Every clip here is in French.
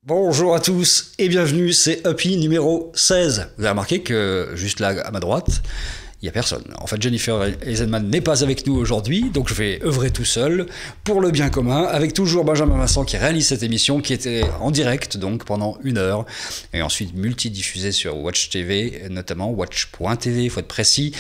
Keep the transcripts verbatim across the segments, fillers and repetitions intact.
Bonjour à tous et bienvenue, c'est Uppy numéro seize. Vous avez remarqué que juste là à ma droite, il n'y a personne. En fait, Jennifer Eisenman n'est pas avec nous aujourd'hui, donc je vais œuvrer tout seul pour le bien commun, avec toujours Benjamin Vincent qui réalise cette émission, qui était en direct donc pendant une heure, et ensuite multidiffusée sur Watch T V, notamment watch point t v, il faut être précis.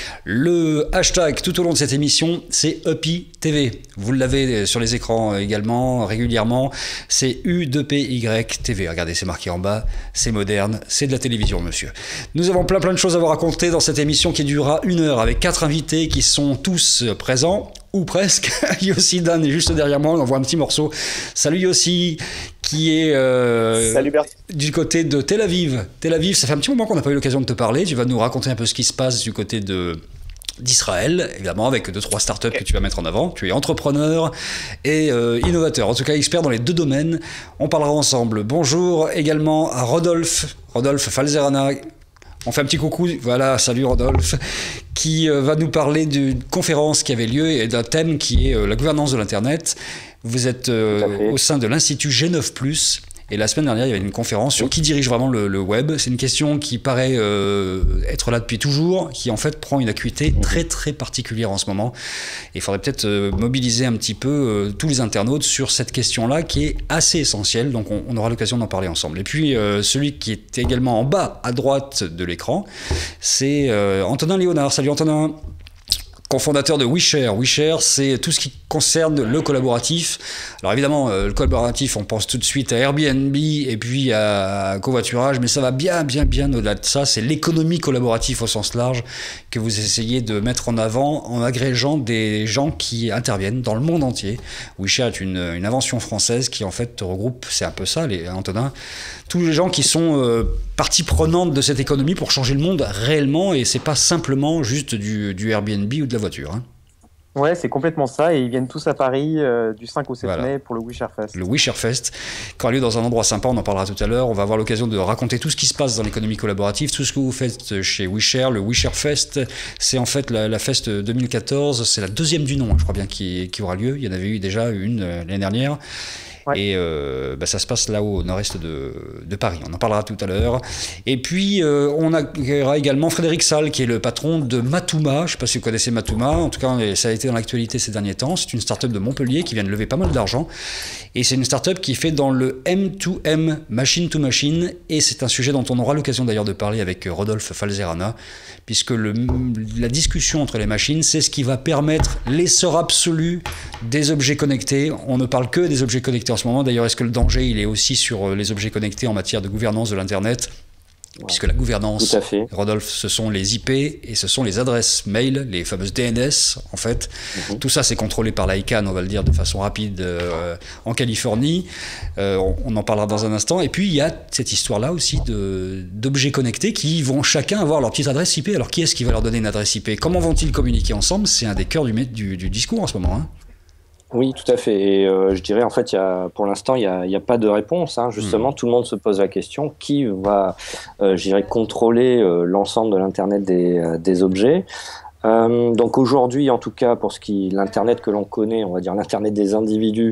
Le hashtag tout au long de cette émission, c'est Uppy T V. Vous l'avez sur les écrans également, régulièrement, c'est U deux P Y T V. Regardez, c'est marqué en bas, c'est moderne, c'est de la télévision, monsieur. Nous avons plein plein de choses à vous raconter dans cette émission qui durera une heure avec quatre invités qui sont tous présents, ou presque. Yossi Dan est juste derrière moi, on envoie un petit morceau. Salut Yossi, qui est euh, Salut Bert. Du côté de Tel Aviv. Tel Aviv, ça fait un petit moment qu'on n'a pas eu l'occasion de te parler, tu vas nous raconter un peu ce qui se passe du côté de... d'Israël, évidemment, avec deux trois startups que tu vas mettre en avant. Tu es entrepreneur et euh, innovateur, en tout cas expert dans les deux domaines. On parlera ensemble. Bonjour également à Rodolphe, Rodolphe Falzerana. On fait un petit coucou, voilà, salut Rodolphe, qui euh, va nous parler d'une conférence qui avait lieu et d'un thème qui est euh, la gouvernance de l'Internet. Vous êtes euh, au sein de l'Institut G neuf plus. Et la semaine dernière, il y avait une conférence sur qui dirige vraiment le, le web. C'est une question qui paraît euh, être là depuis toujours, qui en fait prend une acuité très très particulière en ce moment. Et il faudrait peut-être euh, mobiliser un petit peu euh, tous les internautes sur cette question-là qui est assez essentielle. Donc on, on aura l'occasion d'en parler ensemble. Et puis euh, celui qui est également en bas à droite de l'écran, c'est euh, Antonin Léonard. Salut Antonin. Cofondateur de WeShare. WeShare, c'est tout ce qui concerne le collaboratif. Alors évidemment, euh, le collaboratif, on pense tout de suite à Airbnb et puis à covoiturage, mais ça va bien, bien, bien au-delà de ça. C'est l'économie collaborative au sens large que vous essayez de mettre en avant en agrégeant des gens qui interviennent dans le monde entier. WeShare est une, une invention française qui en fait regroupe, c'est un peu ça, les, Antonin, tous les gens qui sont euh, partie prenante de cette économie pour changer le monde réellement, et c'est pas simplement juste du, du Airbnb ou de la voiture. Hein. Ouais, c'est complètement ça, et ils viennent tous à Paris euh, du cinq au sept voilà. mai pour le WeShare Fest. Le WeShare Fest, qui aura lieu dans un endroit sympa, on en parlera tout à l'heure. On va avoir l'occasion de raconter tout ce qui se passe dans l'économie collaborative, tout ce que vous faites chez WeShare. Le WeShare Fest, c'est en fait la, la Fest deux mille quatorze, c'est la deuxième du nom, je crois bien, qui, qui aura lieu. Il y en avait eu déjà une euh, l'année dernière. Ouais. Et euh, bah, ça se passe là au nord-est de, de Paris. On en parlera tout à l'heure. Et puis, euh, on accueillera également Frédéric Salle, qui est le patron de Matouma. Je ne sais pas si vous connaissez Matouma. En tout cas, ça a été dans l'actualité ces derniers temps. C'est une start-up de Montpellier qui vient de lever pas mal d'argent. Et c'est une start-up qui fait dans le M deux M, machine to machine. Et c'est un sujet dont on aura l'occasion d'ailleurs de parler avec Rodolphe Falzerana, puisque le, la discussion entre les machines, c'est ce qui va permettre l'essor absolu des objets connectés. On ne parle que des objets connectés en ce moment. D'ailleurs, est-ce que le danger, il est aussi sur les objets connectés en matière de gouvernance de l'Internet ? Puisque la gouvernance, Rodolphe, ce sont les I P et ce sont les adresses mail, les fameuses D N S, en fait. Mm-hmm. Tout ça, c'est contrôlé par l'I C A N, on va le dire de façon rapide, euh, en Californie. Euh, on, on en parlera dans un instant. Et puis, il y a cette histoire-là aussi de, d'objets connectés qui vont chacun avoir leur petite adresse I P. Alors, qui est-ce qui va leur donner une adresse I P ? Comment vont-ils communiquer ensemble ? C'est un des cœurs du, du, du discours en ce moment, hein. Oui, tout à fait. Et euh, je dirais, en fait, il y a, pour l'instant, il n'y a, il y a pas de réponse. Hein. Justement, mmh. tout le monde se pose la question, qui va, euh, je dirais, contrôler euh, l'ensemble de l'Internet des, euh, des objets. Euh, donc aujourd'hui, en tout cas, pour ce qui l'Internet que l'on connaît, on va dire l'Internet des individus,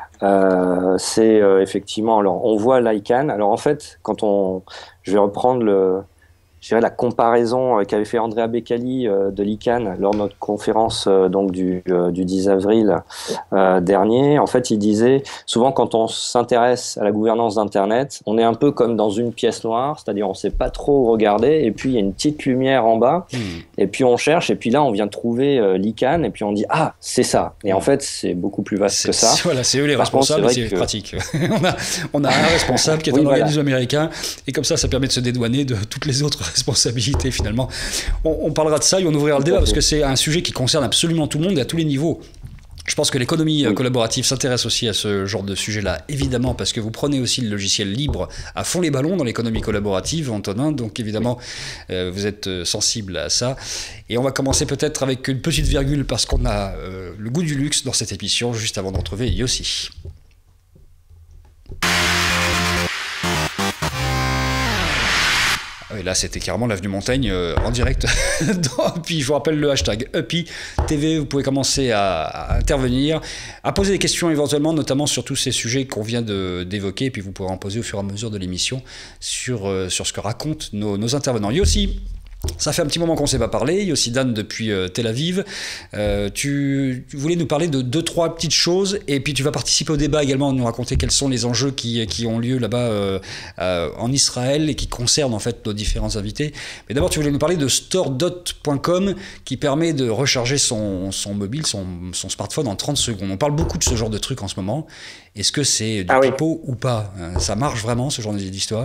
euh, c'est euh, effectivement, alors on voit l'I C A N. Alors en fait, quand on, je vais reprendre le... Je dirais la comparaison qu'avait fait Andrea Beccali euh, de l'I C A N lors de notre conférence euh, donc du, euh, du dix avril euh, dernier. En fait, il disait souvent quand on s'intéresse à la gouvernance d'Internet, on est un peu comme dans une pièce noire, c'est-à-dire on ne sait pas trop où regarder, et puis il y a une petite lumière en bas, mmh. et puis on cherche, et puis là on vient de trouver euh, l'I C A N, et puis on dit ah c'est ça. Et mmh. en fait c'est beaucoup plus vaste c'est, que ça. Voilà, c'est eux les Par responsables, contre, c'est, c'est que... pratique. on, a, on a un responsable qui est oui, un voilà. organisme américain, et comme ça ça permet de se dédouaner de toutes les autres responsabilité finalement. On, on parlera de ça et on ouvrira le débat parce que c'est un sujet qui concerne absolument tout le monde et à tous les niveaux. Je pense que l'économie oui. collaborative s'intéresse aussi à ce genre de sujet-là, évidemment, parce que vous prenez aussi le logiciel libre à fond les ballons dans l'économie collaborative, Antonin, donc évidemment, euh, vous êtes sensible à ça. Et on va commencer peut-être avec une petite virgule parce qu'on a euh, le goût du luxe dans cette émission, juste avant de retrouver Yossi. Oui, là, c'était carrément l'avenue Montaigne euh, en direct. Puis je vous rappelle le hashtag Uppy T V. Vous pouvez commencer à, à intervenir, à poser des questions éventuellement, notamment sur tous ces sujets qu'on vient de, d'évoquer. Et puis vous pourrez en poser au fur et à mesure de l'émission sur, euh, sur ce que racontent nos, nos intervenants. Il y a aussi... Ça fait un petit moment qu'on ne s'est pas parlé. Yossi Dan depuis euh, Tel Aviv. Euh, tu voulais nous parler de deux, trois petites choses et puis tu vas participer au débat également, nous raconter quels sont les enjeux qui, qui ont lieu là-bas euh, euh, en Israël et qui concernent en fait nos différents invités. Mais d'abord, tu voulais nous parler de stordot point com qui permet de recharger son, son mobile, son, son smartphone en trente secondes. On parle beaucoup de ce genre de trucs en ce moment. Est-ce que c'est du Ah oui. pipeau ou pas? Ça marche vraiment, ce genre d'histoire?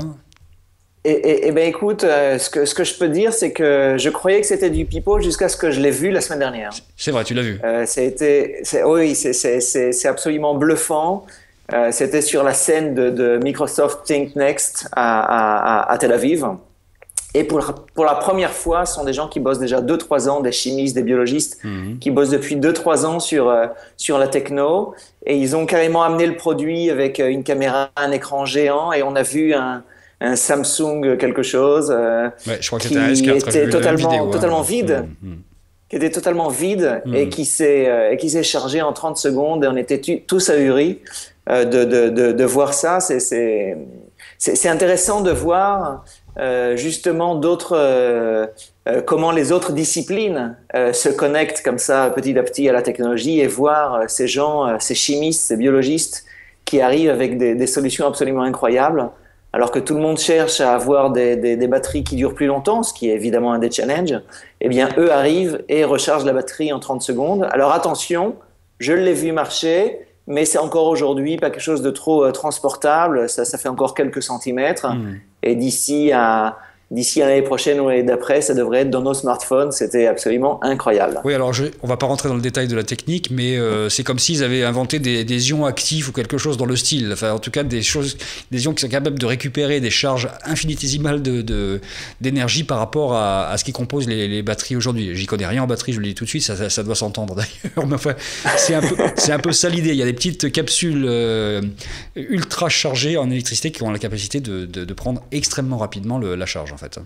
Et, et, et ben écoute, euh, ce, que, ce que je peux dire, c'est que je croyais que c'était du pipeau jusqu'à ce que je l'ai vu la semaine dernière. C'est vrai, tu l'as vu. Euh, ça a été, c'est, oui, c'est, c'est, c'est, c'est absolument bluffant. Euh, c'était sur la scène de, de Microsoft Think Next à, à, à Tel Aviv. Et pour, pour la première fois, ce sont des gens qui bossent déjà deux trois ans, des chimistes, des biologistes, mmh. qui bossent depuis deux trois ans sur, euh, sur la techno. Et ils ont carrément amené le produit avec une caméra, un écran géant. Et on a vu un... un Samsung quelque chose euh, ouais, je crois que qui S quatre, était totalement, vidéo, totalement hein. vide, mmh, mmh. qui était totalement vide mmh. et qui s'est euh, et qui s'est chargé en trente secondes et on était tu, tous ahuris euh, de, de, de, de voir ça. C'est, c'est, c'est, c'est intéressant de voir euh, justement d'autres euh, euh, comment les autres disciplines euh, se connectent comme ça petit à petit à la technologie et voir euh, ces gens, euh, ces chimistes, ces biologistes qui arrivent avec des, des solutions absolument incroyables. Alors que tout le monde cherche à avoir des, des, des batteries qui durent plus longtemps, ce qui est évidemment un des challenges, eh bien, eux arrivent et rechargent la batterie en trente secondes. Alors attention, je l'ai vu marcher, mais c'est encore aujourd'hui pas quelque chose de trop euh, transportable. Ça, ça fait encore quelques centimètres. Mmh. Et d'ici à... D'ici à l'année prochaine ou l'année d'après, ça devrait être dans nos smartphones. C'était absolument incroyable. Oui, alors je, on ne va pas rentrer dans le détail de la technique, mais euh, c'est comme s'ils avaient inventé des, des ions actifs ou quelque chose dans le style. Enfin, en tout cas, des choses, des ions qui sont capables de récupérer des charges infinitésimales de, de, d'énergie par rapport à, à ce qui compose les, les batteries aujourd'hui. J'y connais rien en batterie, je le dis tout de suite, ça, ça, ça doit s'entendre d'ailleurs. Mais enfin, c'est un peu, c'est un peu ça l'idée. Il y a des petites capsules euh, ultra chargées en électricité qui ont la capacité de, de, de prendre extrêmement rapidement le, la charge. En fait.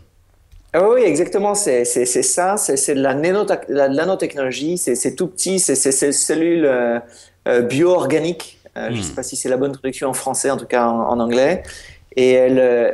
Ah oui, exactement, c'est, c'est, c'est ça, c'est, c'est de la, nanota- la nanotechnologie, c'est, c'est tout petit, c'est, c'est, c'est cellules euh, euh, bio-organiques, euh, mmh. je ne sais pas si c'est la bonne traduction en français, en tout cas en, en anglais, et elle, euh,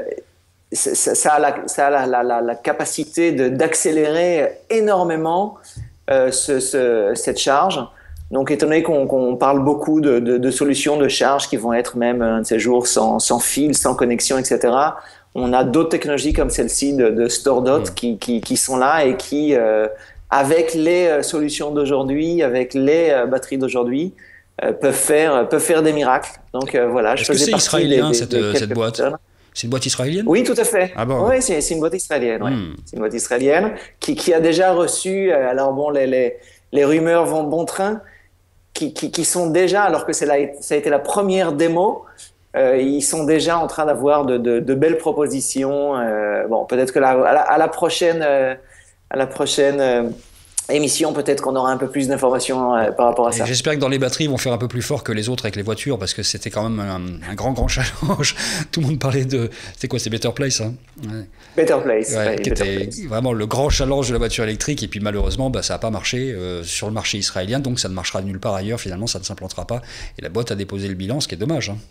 ça, ça a, la, ça a la, la, la, la capacité de, d'accélérer énormément euh, ce, ce, cette charge. Donc, étant donné qu'on, qu'on parle beaucoup de, de, de solutions de charge qui vont être même un de ces jours sans, sans fil, sans connexion, et cetera, on a d'autres technologies comme celle-ci de, de Stordot mmh. qui, qui, qui sont là et qui, euh, avec les euh, solutions d'aujourd'hui, avec les euh, batteries d'aujourd'hui, euh, peuvent, faire, peuvent faire des miracles. Donc euh, voilà, Est-ce je faisais que c'est partie israélien, des, cette, des, des cette boîte personnes. C'est une boîte israélienne? Oui, tout à fait. Ah bon? Oui, c'est, c'est une boîte israélienne. Ouais. Mmh. C'est une boîte israélienne qui, qui a déjà reçu, euh, alors bon, les, les, les rumeurs vont bon train, qui, qui, qui sont déjà, alors que c'est la, ça a été la première démo, Euh, ils sont déjà en train d'avoir de, de, de belles propositions. Euh, bon, peut-être que la, à, la, à la prochaine, euh, à la prochaine euh, émission, peut-être qu'on aura un peu plus d'informations euh, par rapport à ça. Et j'espère que dans les batteries, ils vont faire un peu plus fort que les autres avec les voitures, parce que c'était quand même un, un grand, grand challenge. Tout le monde parlait de... C'était quoi? C'est Better Place, hein? Ouais. Better Place, ouais, ouais, qui Better était Place. Vraiment le grand challenge de la voiture électrique. Et puis malheureusement, bah, ça n'a pas marché euh, sur le marché israélien, donc ça ne marchera nulle part ailleurs. Finalement, ça ne s'implantera pas. Et la boîte a déposé le bilan, ce qui est dommage, hein.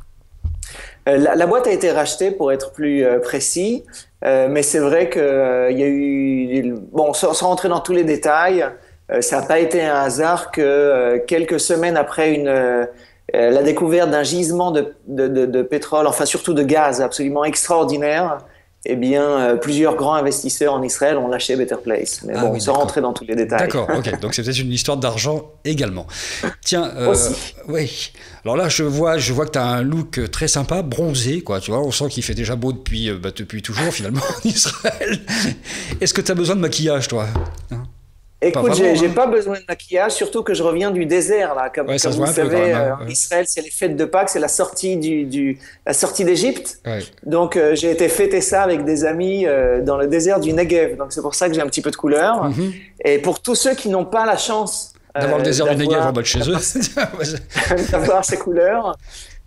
La, la boîte a été rachetée pour être plus euh, précis, euh, mais c'est vrai qu'il euh, y a eu... Bon, sans, sans rentrer dans tous les détails, euh, ça n'a pas été un hasard que euh, quelques semaines après une, euh, la découverte d'un gisement de, de, de, de pétrole, enfin surtout de gaz absolument extraordinaire, eh bien, euh, plusieurs grands investisseurs en Israël ont lâché Better Place. Mais ah, bon, oui, sans rentrer dans tous les détails. D'accord, ok. Donc c'est peut-être une histoire d'argent également. Tiens, euh, aussi. Oui. Alors là, je vois, je vois que tu as un look très sympa, bronzé, quoi. Tu vois, on sent qu'il fait déjà beau depuis, bah, depuis toujours, finalement, en Israël. Est-ce que tu as besoin de maquillage, toi? hein Écoute, j'ai, hein. j'ai pas besoin de maquillage, surtout que je reviens du désert, là. Comme, ouais, comme vous savez, même, euh, hein. en Israël, c'est les fêtes de Pâques, c'est la sortie, du, du, la sortie d'Égypte. Ouais. Donc, euh, j'ai été fêter ça avec des amis euh, dans le désert du Negev. Donc, c'est pour ça que j'ai un petit peu de couleur. Mm-hmm. Et pour tous ceux qui n'ont pas la chance... D'avoir euh, le désert du Negev en bas de chez eux. D'avoir ces couleurs.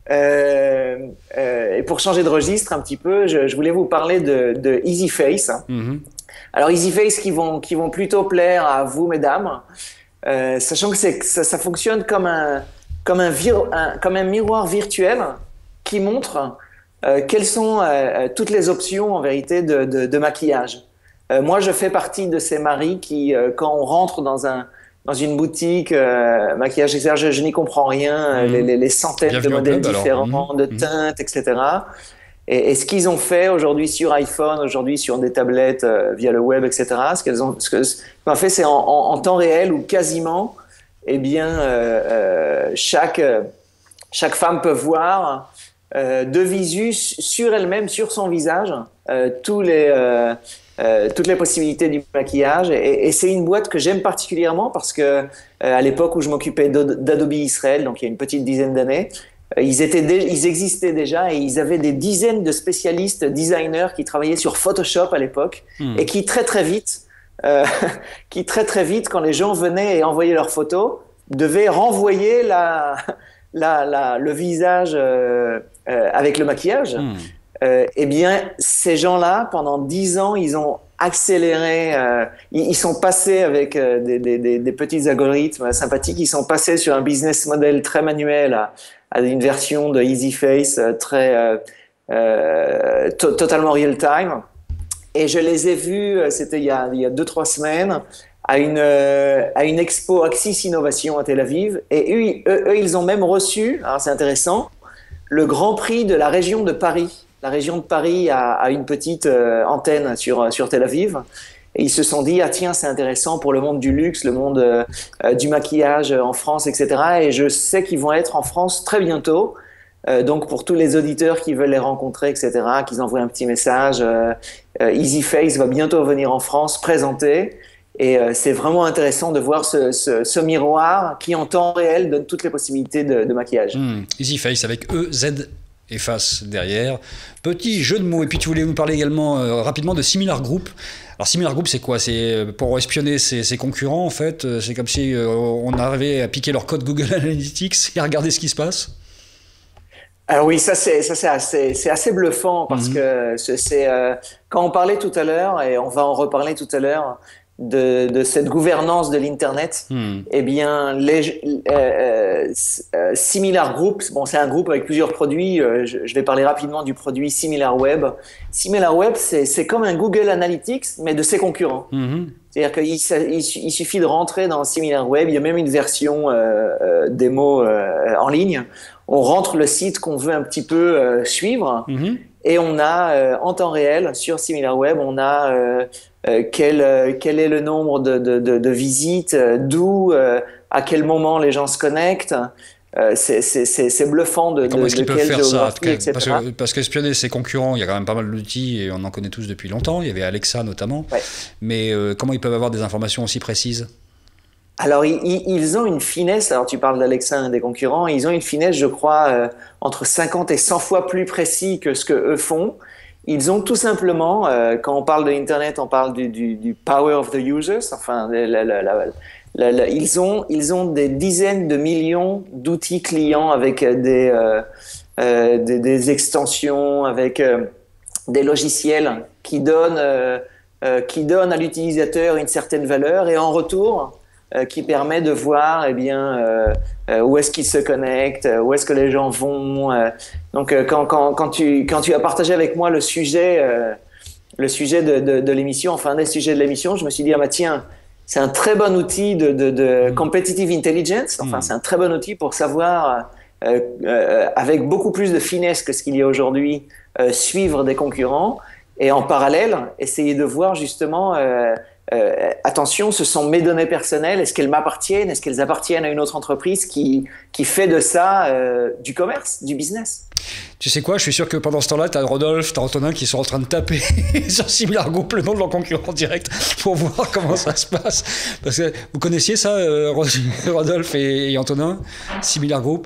Euh, euh, et pour changer de registre un petit peu, je, je voulais vous parler de, de EasyFace. Mm-hmm. Alors EasyFace qui vont, qui vont plutôt plaire à vous, mesdames, euh, sachant que, c'est, que ça, ça fonctionne comme un, comme, un vir, un, comme un miroir virtuel qui montre euh, quelles sont euh, toutes les options en vérité de, de, de maquillage. Euh, moi, je fais partie de ces maris qui, euh, quand on rentre dans un dans une boutique, euh, maquillage, et cetera, je, je n'y comprends rien, mmh. les, les, les centaines Bienvenue de modèles club, différents, mmh. de teintes, et cetera. Et, et ce qu'ils ont fait aujourd'hui sur iPhone, aujourd'hui sur des tablettes euh, via le web, et cetera, ce qu'elles ont, ce que, ce qu'ils ont fait, c'est en, en, en temps réel ou quasiment, eh bien, euh, euh, chaque, chaque femme peut voir euh, de visu sur elle-même, sur son visage, euh, tous les... Euh, Euh, toutes les possibilités du maquillage et, et c'est une boîte que j'aime particulièrement parce que euh, à l'époque où je m'occupais d'Adobe Israël, donc il y a une petite dizaine d'années, euh, ils, étaient dé- ils existaient déjà et ils avaient des dizaines de spécialistes designers qui travaillaient sur Photoshop à l'époque mmh. et qui très très vite, euh, qui très très vite quand les gens venaient et envoyaient leurs photos, devaient renvoyer la, la, la, le visage euh, euh, avec le maquillage. Mmh. Euh, eh bien, ces gens-là, pendant dix ans, ils ont accéléré, euh, ils, ils sont passés avec euh, des, des, des, des petits algorithmes sympathiques, ils sont passés sur un business model très manuel à, à une version de EasyFace euh, très euh, euh, to- totalement real-time. Et je les ai vus, c'était il y a, il y a deux, trois semaines, à une, euh, à une expo Axis Innovation à Tel Aviv. Et eux, eux, eux ils ont même reçu, alors c'est intéressant, le Grand Prix de la région de Paris. La région de Paris a, a une petite euh, antenne sur, sur Tel Aviv et ils se sont dit ah tiens c'est intéressant pour le monde du luxe, le monde euh, du maquillage en France, et cetera. Et je sais qu'ils vont être en France très bientôt. Euh, donc pour tous les auditeurs qui veulent les rencontrer, et cetera, qu'ils envoient un petit message. Euh, euh, EasyFace va bientôt venir en France présenter. Et euh, c'est vraiment intéressant de voir ce, ce, ce miroir qui en temps réel donne toutes les possibilités de, de maquillage. Mmh, EasyFace avec E Z et face derrière. Petit jeu de mots. Et puis tu voulais nous parler également euh, rapidement de Similar Group. Alors Similar Group, c'est quoi? C'est pour espionner ses, ses concurrents en fait. C'est comme si euh, on arrivait à piquer leur code Google Analytics et à regarder ce qui se passe. Alors oui, ça c'est ça c'est assez c'est assez bluffant parce mmh. que c'est, c'est euh, quand on parlait tout à l'heure et on va en reparler tout à l'heure. De, de cette gouvernance de l'internet, hmm. eh bien, les, euh, euh, Similar Group, bon, c'est un groupe avec plusieurs produits. Euh, je, je vais parler rapidement du produit SimilarWeb. SimilarWeb, c'est, c'est comme un Google Analytics, mais de ses concurrents. Hmm. C'est-à-dire qu'il il, il suffit de rentrer dans SimilarWeb. Il y a même une version euh, euh, démo euh, en ligne. On rentre le site qu'on veut un petit peu euh, suivre. Hmm. Et on a, euh, en temps réel, sur SimilarWeb, on a euh, euh, quel, euh, quel est le nombre de, de, de, de visites, euh, d'où, euh, à quel moment les gens se connectent. Euh, c'est, c'est, c'est, c'est bluffant de, comment de, est-ce qu'ils de peuvent quelle faire ça? et cetera. Parce, que, parce qu'espionner ses concurrents, il y a quand même pas mal d'outils et on en connaît tous depuis longtemps. Il y avait Alexa notamment. Ouais. Mais euh, comment ils peuvent avoir des informations aussi précises? Alors, ils, ils ont une finesse, alors tu parles d'Alexa, un des concurrents, ils ont une finesse, je crois, euh, entre cinquante et cent fois plus précis que ce que eux font. Ils ont tout simplement, euh, quand on parle de Internet, on parle du, du, du power of the users, enfin, la, la, la, la, la, la, ils, ont, ils ont des dizaines de millions d'outils clients avec des, euh, euh, des, des extensions, avec euh, des logiciels qui donnent, euh, euh, qui donnent à l'utilisateur une certaine valeur et en retour, Euh, qui permet de voir eh bien, euh, euh, où est-ce qu'ils se connectent, où est-ce que les gens vont. Euh. Donc, euh, quand, quand, quand, tu, quand tu as partagé avec moi le sujet, euh, le sujet de, de, de l'émission, enfin, un des sujets de l'émission, je me suis dit, ah bah tiens, c'est un très bon outil de, de, de competitive intelligence, enfin, mmh. c'est un très bon outil pour savoir, euh, euh, avec beaucoup plus de finesse que ce qu'il y a aujourd'hui, euh, suivre des concurrents et en parallèle, essayer de voir justement... Euh, Euh, attention, ce sont mes données personnelles. Est-ce qu'elles m'appartiennent? Est-ce qu'elles appartiennent à une autre entreprise qui, qui fait de ça euh, du commerce, du business? Tu sais quoi, je suis sûr que pendant ce temps-là, tu as Rodolphe, tu as Antonin qui sont en train de taper sur Similar Group le nom de leur concurrent direct pour voir comment ça se passe. Parce que vous connaissiez ça, euh, Rodolphe et, et Antonin, Similar Group?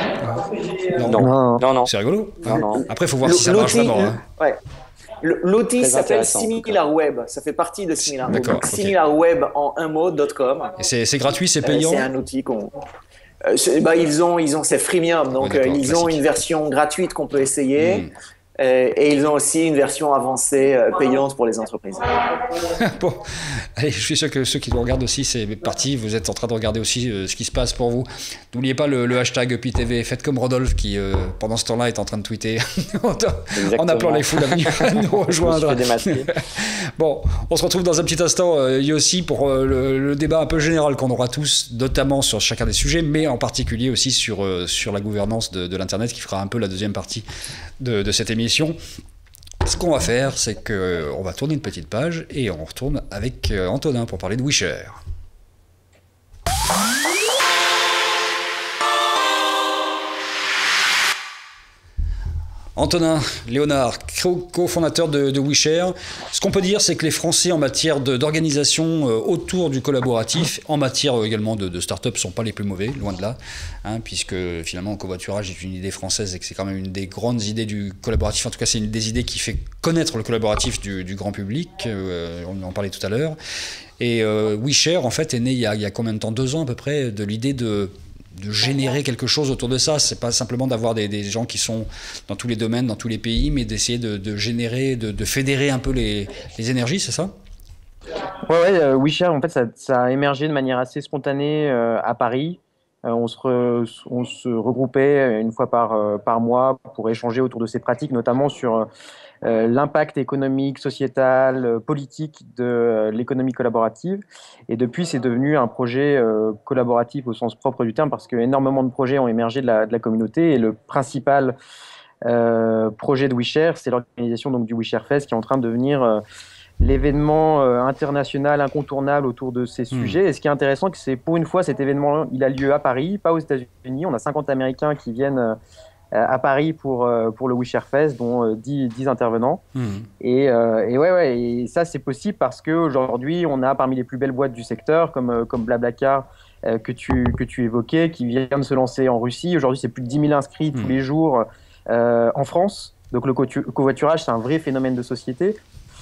Non, non, non, non. C'est rigolo. Non, non. Après, il faut voir L- si ça marche vraiment. Hein. Ouais. L'outil s'appelle SimilarWeb, ça fait partie de SimilarWeb. Donc, okay. SimilarWeb en un mot, .com. Et c'est, c'est gratuit, c'est payant? euh, C'est un outil qu'on... euh, bah, ils ont ils ont c'est freemium, donc ouais, euh, ils classique. ont une version gratuite qu'on peut essayer. Mmh. Euh, et ils ont aussi une version avancée euh, payante pour les entreprises. Bon, allez, je suis sûr que ceux qui nous regardent aussi, c'est parti. Vous êtes en train de regarder aussi euh, ce qui se passe pour vous. N'oubliez pas le, le hashtag E P I T V. Faites comme Rodolphe qui, euh, pendant ce temps-là, est en train de tweeter en appelant les foules à venir nous rejoindre. Bon, on se retrouve dans un petit instant, euh, Yossi, pour euh, le, le débat un peu général qu'on aura tous, notamment sur chacun des sujets, mais en particulier aussi sur, euh, sur la gouvernance de, de l'Internet, qui fera un peu la deuxième partie de, de cette émission. Ce qu'on va faire, c'est qu'on va tourner une petite page et on retourne avec Antonin pour parler de WeShare. Antonin Léonard, cofondateur de, de WeShare. Ce qu'on peut dire, c'est que les Français, en matière d'organisation euh, autour du collaboratif, en matière également de, de start-up, ne sont pas les plus mauvais, loin de là, hein, puisque finalement, le covoiturage est une idée française et que c'est quand même une des grandes idées du collaboratif. En tout cas, c'est une des idées qui fait connaître le collaboratif du, du grand public. Euh, on en parlait tout à l'heure. Et euh, WeShare, en fait, est né il y, a, il y a combien de temps? Deux ans à peu près, de l'idée de... de générer quelque chose autour de ça. C'est pas simplement d'avoir des, des gens qui sont dans tous les domaines, dans tous les pays, mais d'essayer de, de générer, de, de fédérer un peu les, les énergies, c'est ça? Ouais, ouais, euh, WeShare, en fait, ça, ça a émergé de manière assez spontanée euh, à Paris. Euh, on, se re, on se regroupait une fois par, euh, par mois pour échanger autour de ces pratiques, notamment sur euh, l'impact économique, sociétal, euh, politique de euh, l'économie collaborative. Et depuis, c'est devenu un projet euh, collaboratif au sens propre du terme, parce que énormément de projets ont émergé de la, de la communauté. Et le principal euh, projet de WeShare, c'est l'organisation donc, du WeShare Fest, qui est en train de devenir euh, l'événement euh, international incontournable autour de ces sujets. Mmh. Et ce qui est intéressant, c'est que pour une fois, cet événement, il a lieu à Paris, pas aux États-Unis. On a cinquante Américains qui viennent euh, à Paris pour, euh, pour le WeShare Fest, dont euh, dix, dix intervenants. Mmh. Et, euh, et, ouais, ouais, et ça, c'est possible parce qu'aujourd'hui, on a parmi les plus belles boîtes du secteur, comme, euh, comme Blablacar, euh, que, tu, que tu évoquais, qui vient de se lancer en Russie. Aujourd'hui, c'est plus de dix mille inscrits mmh. tous les jours euh, en France. Donc le covoiturage, c'est un vrai phénomène de société.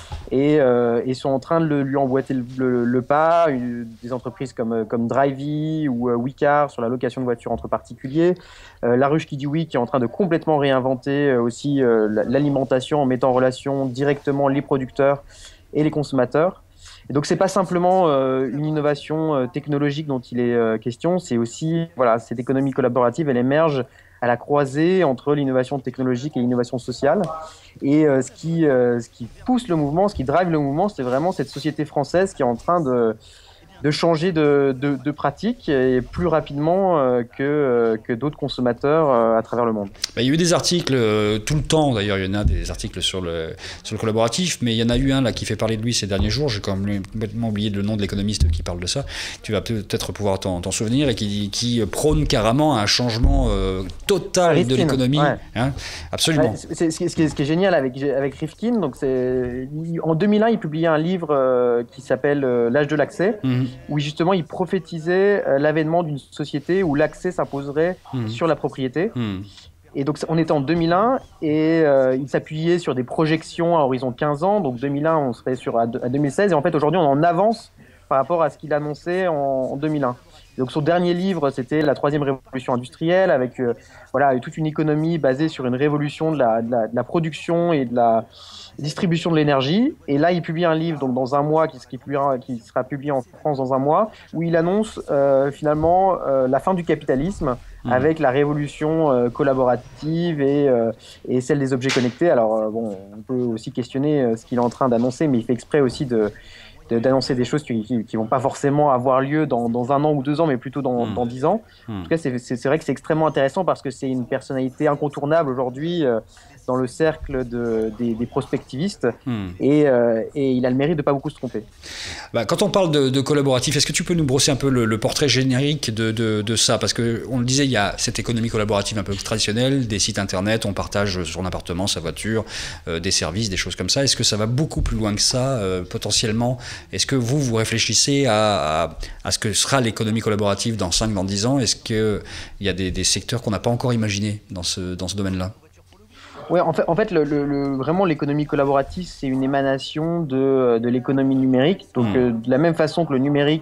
Et euh, ils sont en train de le, lui emboîter le, le, le pas. Une, des entreprises comme, comme Drivey ou euh, WeCar sur la location de voitures entre particuliers. Euh, La Ruche qui dit oui, qui est en train de complètement réinventer euh, aussi euh, l'alimentation en mettant en relation directement les producteurs et les consommateurs. Et donc c'est pas simplement euh, une innovation euh, technologique dont il est euh, question, c'est aussi voilà, cette économie collaborative, elle émerge à la croisée entre l'innovation technologique et l'innovation sociale. Et euh, ce, qui, euh, ce qui pousse le mouvement, ce qui drive le mouvement, c'est vraiment cette société française qui est en train de, de changer de, de, de pratique et plus rapidement euh, que, euh, que d'autres consommateurs euh, à travers le monde. Bah, il y a eu des articles euh, tout le temps, d'ailleurs il y en a des articles sur le, sur le collaboratif, mais il y en a eu un là qui fait parler de lui ces derniers jours, j'ai quand même complètement oublié le nom de l'économiste qui parle de ça, tu vas peut-être pouvoir t'en, t'en souvenir, et qui, qui prône carrément un changement euh, total Rifkin, de l'économie. Ouais. Hein, absolument. Ouais, c'est, c'est, ce, qui est, ce qui est génial avec, avec Rifkin, donc c'est, en deux mille un il publiait un livre euh, qui s'appelle euh, L'âge de l'accès, mmh. où justement il prophétisait euh, l'avènement d'une société où l'accès s'imposerait mmh. sur la propriété. Mmh. Et donc on était en deux mille un et euh, il s'appuyait sur des projections à horizon quinze ans. Donc deux mille un, on serait sur à, à deux mille seize. Et en fait aujourd'hui on en avance par rapport à ce qu'il annonçait en, en deux mille un. Et donc son dernier livre, c'était la troisième révolution industrielle, avec euh, voilà toute une économie basée sur une révolution de la, de la, de la production et de la distribution de l'énergie. Et là, il publie un livre donc dans un mois qui, qui, publiera, qui sera publié en France dans un mois, où il annonce euh, finalement euh, la fin du capitalisme mmh. avec la révolution euh, collaborative et, euh, et celle des objets connectés. Alors euh, bon, on peut aussi questionner euh, ce qu'il est en train d'annoncer, mais il fait exprès aussi de d'annoncer des choses qui ne vont pas forcément avoir lieu dans, dans un an ou deux ans, mais plutôt dans, mmh. dans dix ans. Mmh. En tout cas, c'est, c'est, c'est vrai que c'est extrêmement intéressant parce que c'est une personnalité incontournable aujourd'hui euh, dans le cercle de, des, des prospectivistes mmh. et, euh, et il a le mérite de ne pas beaucoup se tromper. Bah, quand on parle de, de collaboratif, est-ce que tu peux nous brosser un peu le, le portrait générique de, de, de ça? Parce qu'on le disait, il y a cette économie collaborative un peu traditionnelle, des sites internet, on partage son appartement, sa voiture, euh, des services, des choses comme ça. Est-ce que ça va beaucoup plus loin que ça, euh, potentiellement? Est-ce que vous, vous réfléchissez à, à, à ce que sera l'économie collaborative dans cinq, dans dix ans? Est-ce qu'il y a des, des secteurs qu'on n'a pas encore imaginés dans ce, dans ce domaine-là? Ouais, en fait, en fait le, le, le, vraiment, l'économie collaborative, c'est une émanation de, de l'économie numérique. Donc, mmh. euh, de la même façon que le numérique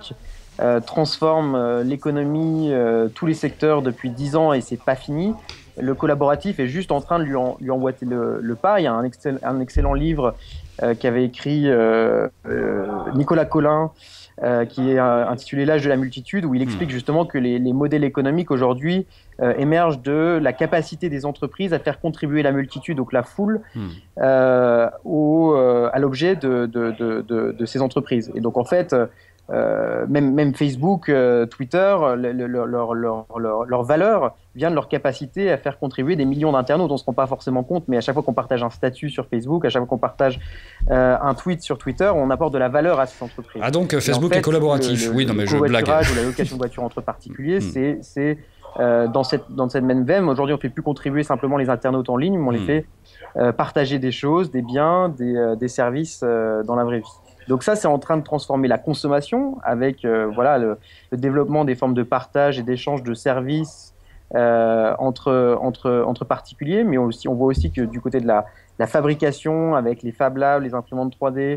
euh, transforme euh, l'économie, euh, tous les secteurs depuis dix ans et c'est pas fini. Le collaboratif est juste en train de lui, en, lui emboîter le, le pas. Il y a un, excell, un excellent livre euh, qu'avait écrit euh, euh, Nicolas Collin, euh, qui est euh, intitulé L'âge de la multitude, où il explique justement que les, les modèles économiques aujourd'hui euh, émergent de la capacité des entreprises à faire contribuer la multitude, donc la foule, mmh. euh, au, euh, à l'objet de, de, de, de, de ces entreprises. Et donc en fait, euh, même, même Facebook, euh, Twitter, le, le, leur, leur, leur, leur valeur vient de leur capacité à faire contribuer des millions d'internautes. On ne se rend pas forcément compte, mais à chaque fois qu'on partage un statut sur Facebook, à chaque fois qu'on partage euh, un tweet sur Twitter, on apporte de la valeur à cette entreprise. Ah donc Facebook en fait, est collaboratif. Le, le, oui, non mais je blague. Ou la location de voitures entre particuliers, mmh. c'est euh, dans, cette, dans cette même veine. Aujourd'hui, on ne fait plus contribuer simplement les internautes en ligne, mais on mmh. les fait euh, partager des choses, des biens, des, euh, des services euh, dans la vraie vie. Donc ça, c'est en train de transformer la consommation avec euh, voilà, le, le développement des formes de partage et d'échange de services euh, entre, entre, entre particuliers, mais aussi, on voit aussi que du côté de la, la fabrication, avec les Fab Labs, les imprimantes trois D,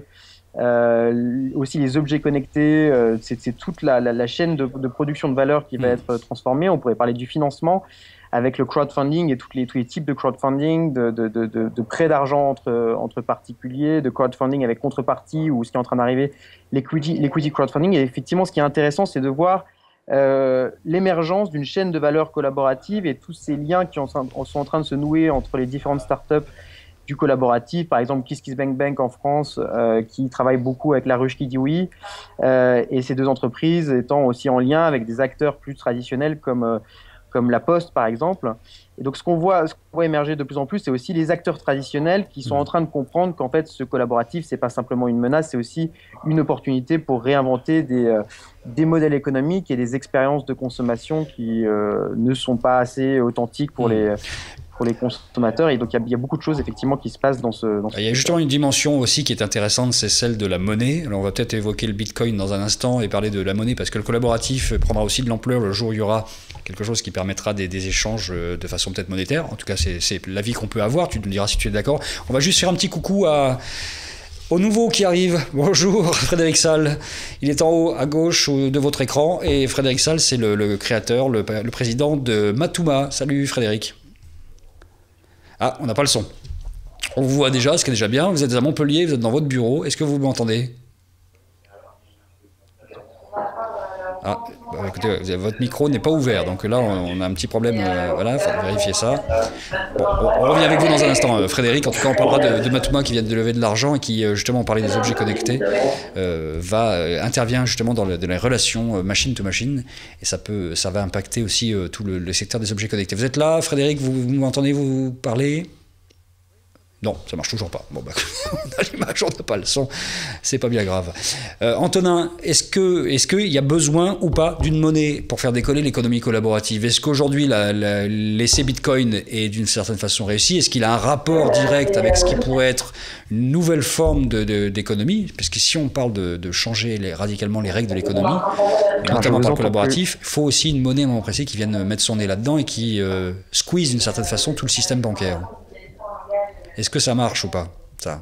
euh, aussi les objets connectés, euh, c'est toute la, la, la chaîne de, de production de valeur qui va être transformée. On pourrait parler du financement, avec le crowdfunding et tous les, tous les types de crowdfunding, de, de, de, de, de prêts d'argent entre, entre particuliers, de crowdfunding avec contrepartie, ou ce qui est en train d'arriver, l'equity crowdfunding. Et effectivement, ce qui est intéressant, c'est de voir euh, l'émergence d'une chaîne de valeur collaborative et tous ces liens qui en, en sont en train de se nouer entre les différentes startups du collaboratif. Par exemple, KissKissBankBank en France, euh, qui travaille beaucoup avec La Ruche qui dit oui, euh, et ces deux entreprises étant aussi en lien avec des acteurs plus traditionnels comme... Euh, comme La Poste par exemple. Et donc ce qu'on voit, ce qu'on voit émerger de plus en plus, c'est aussi les acteurs traditionnels qui sont en train de comprendre qu'en fait ce collaboratif, c'est pas simplement une menace, c'est aussi une opportunité pour réinventer des, euh, des modèles économiques et des expériences de consommation qui euh, ne sont pas assez authentiques pour les... pour les consommateurs. Et donc il y, y a beaucoup de choses effectivement qui se passent dans ce, dans ce il y a justement une dimension aussi qui est intéressante, c'est celle de la monnaie. Alors on va peut-être évoquer le Bitcoin dans un instant et parler de la monnaie, parce que le collaboratif prendra aussi de l'ampleur le jour où il y aura quelque chose qui permettra des, des échanges de façon peut-être monétaire. En tout cas c'est l'avis qu'on peut avoir, tu te diras si tu es d'accord. On va juste faire un petit coucou à au nouveau qui arrive. Bonjour Frédéric Salle, il est en haut à gauche de votre écran, et Frédéric Salle, c'est le, le créateur, le, le président de Matouma. Salut Frédéric. Ah, on n'a pas le son. On vous voit déjà, ce qui est déjà bien. Vous êtes à Montpellier, vous êtes dans votre bureau. Est-ce que vous m'entendez? Ah, bah, écoutez, votre micro n'est pas ouvert, donc là on a un petit problème. Euh, voilà, il faut vérifier ça. Bon, on revient avec vous dans un instant, euh, Frédéric. En tout cas, on parlera de, de Matouma qui vient de lever de l'argent et qui, euh, justement, on parlait des objets connectés, euh, va euh, intervient justement dans, le, dans les relations machine to machine, et ça peut, ça va impacter aussi euh, tout le, le secteur des objets connectés. Vous êtes là, Frédéric? Vous, vous m'entendez, vous parler? Non, ça marche toujours pas. Bon, bah, on a l'image, on n'a pas le son. C'est pas bien grave. Euh, Antonin, est-ce que, est-ce qu'il y a besoin ou pas d'une monnaie pour faire décoller l'économie collaborative? Est-ce qu'aujourd'hui, l'essai Bitcoin est d'une certaine façon réussi? Est-ce qu'il a un rapport direct avec ce qui pourrait être une nouvelle forme d'économie? Parce que si on parle de, de changer les, radicalement les règles de l'économie, notamment par le collaboratif, il faut aussi une monnaie à un moment précis qui vienne mettre son nez là-dedans et qui euh, squeeze d'une certaine façon tout le système bancaire. Est-ce que ça marche ou pas, ça?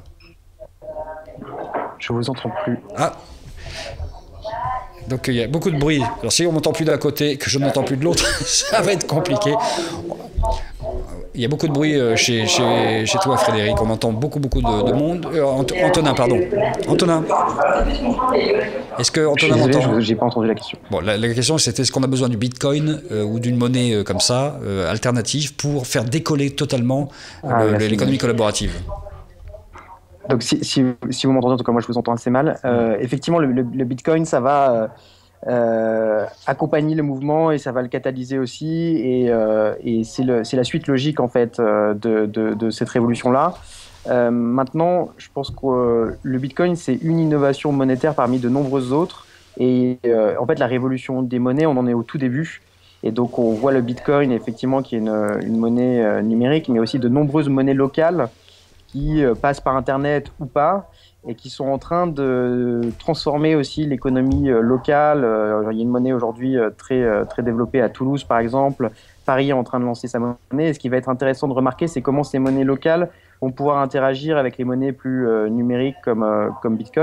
Je vous entends plus. Ah. Donc il y a beaucoup de bruit. Alors si on m'entend plus d'un côté, que je n'entends plus de l'autre, ça va être compliqué. Il y a beaucoup de bruit chez, chez, chez toi, Frédéric. On entend beaucoup, beaucoup de, de monde. Euh, Antonin, pardon. Antonin. Est-ce que Antonin m'entend? J'ai pas entendu la question. Bon, la, la question c'était est-ce qu'on a besoin du Bitcoin euh, ou d'une monnaie euh, comme ça, euh, alternative, pour faire décoller totalement ah, euh, l'économie collaborative? Donc si, si, si vous m'entendez, en tout cas moi je vous entends assez mal. Euh, effectivement, le, le, le Bitcoin, ça va... Euh, Euh, accompagner le mouvement et ça va le catalyser aussi, et, euh, et c'est la suite logique en fait euh, de, de, de cette révolution-là. Euh, maintenant, je pense que euh, le Bitcoin, c'est une innovation monétaire parmi de nombreuses autres, et euh, en fait la révolution des monnaies, on en est au tout début, et donc on voit le Bitcoin effectivement qui est une, une monnaie euh, numérique, mais aussi de nombreuses monnaies locales qui euh, passent par Internet ou pas, et qui sont en train de transformer aussi l'économie locale. Il y a une monnaie aujourd'hui très, très développée à Toulouse, par exemple. Paris est en train de lancer sa monnaie. Et ce qui va être intéressant de remarquer, c'est comment ces monnaies locales vont pouvoir interagir avec les monnaies plus numériques comme, comme Bitcoin.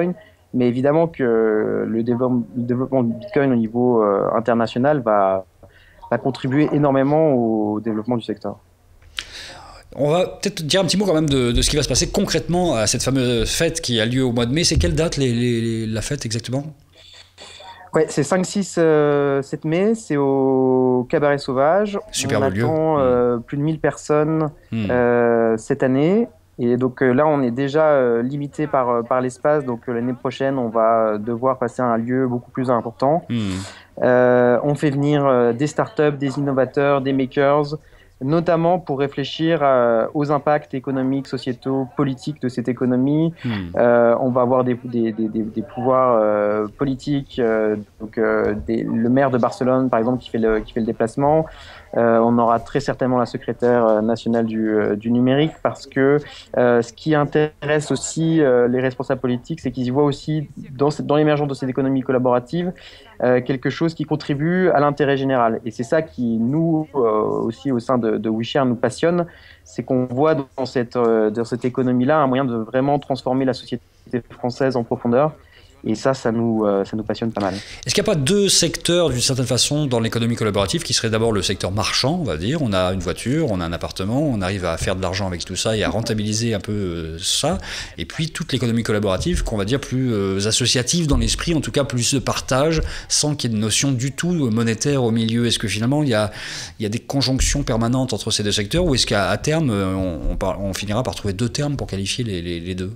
Mais évidemment que le développement, le développement du Bitcoin au niveau euh, international va, va contribuer énormément au développement du secteur. On va peut-être dire un petit mot quand même de, de ce qui va se passer concrètement à cette fameuse fête qui a lieu au mois de mai. C'est quelle date les, les, la fête exactement ? Ouais, c'est cinq, six, sept mai, c'est au Cabaret Sauvage. Super on attend euh, mmh. plus de mille personnes mmh. euh, cette année. Et donc euh, là, on est déjà euh, limité par, par l'espace. Donc euh, l'année prochaine, on va devoir passer à un lieu beaucoup plus important. Mmh. Euh, on fait venir euh, des startups, des innovateurs, des makers, notamment pour réfléchir euh, aux impacts économiques, sociétaux, politiques de cette économie. Mmh. Euh, on va avoir des, des, des, des pouvoirs euh, politiques, euh, donc euh, des, le maire de Barcelone, par exemple, qui fait le, qui fait le déplacement. Euh, on aura très certainement la secrétaire nationale du, euh, du numérique, parce que euh, ce qui intéresse aussi euh, les responsables politiques, c'est qu'ils y voient aussi dans, dans l'émergence de cette économie collaborative euh, quelque chose qui contribue à l'intérêt général. Et c'est ça qui, nous, euh, aussi au sein de, de WeShare, nous passionne, c'est qu'on voit dans cette, euh, dans cette économie-là un moyen de vraiment transformer la société française en profondeur. Et ça, ça nous, euh, ça nous passionne pas mal. Est-ce qu'il n'y a pas deux secteurs, d'une certaine façon, dans l'économie collaborative, qui serait d'abord le secteur marchand, on va dire. On a une voiture, on a un appartement, on arrive à faire de l'argent avec tout ça et à rentabiliser un peu euh, ça. Et puis toute l'économie collaborative, qu'on va dire plus euh, associative dans l'esprit, en tout cas plus de partage, sans qu'il y ait de notion du tout monétaire au milieu. Est-ce que finalement, il y a, il y a des conjonctions permanentes entre ces deux secteurs, ou est-ce qu'à à terme, on, on, par, on finira par trouver deux termes pour qualifier les, les, les deux ?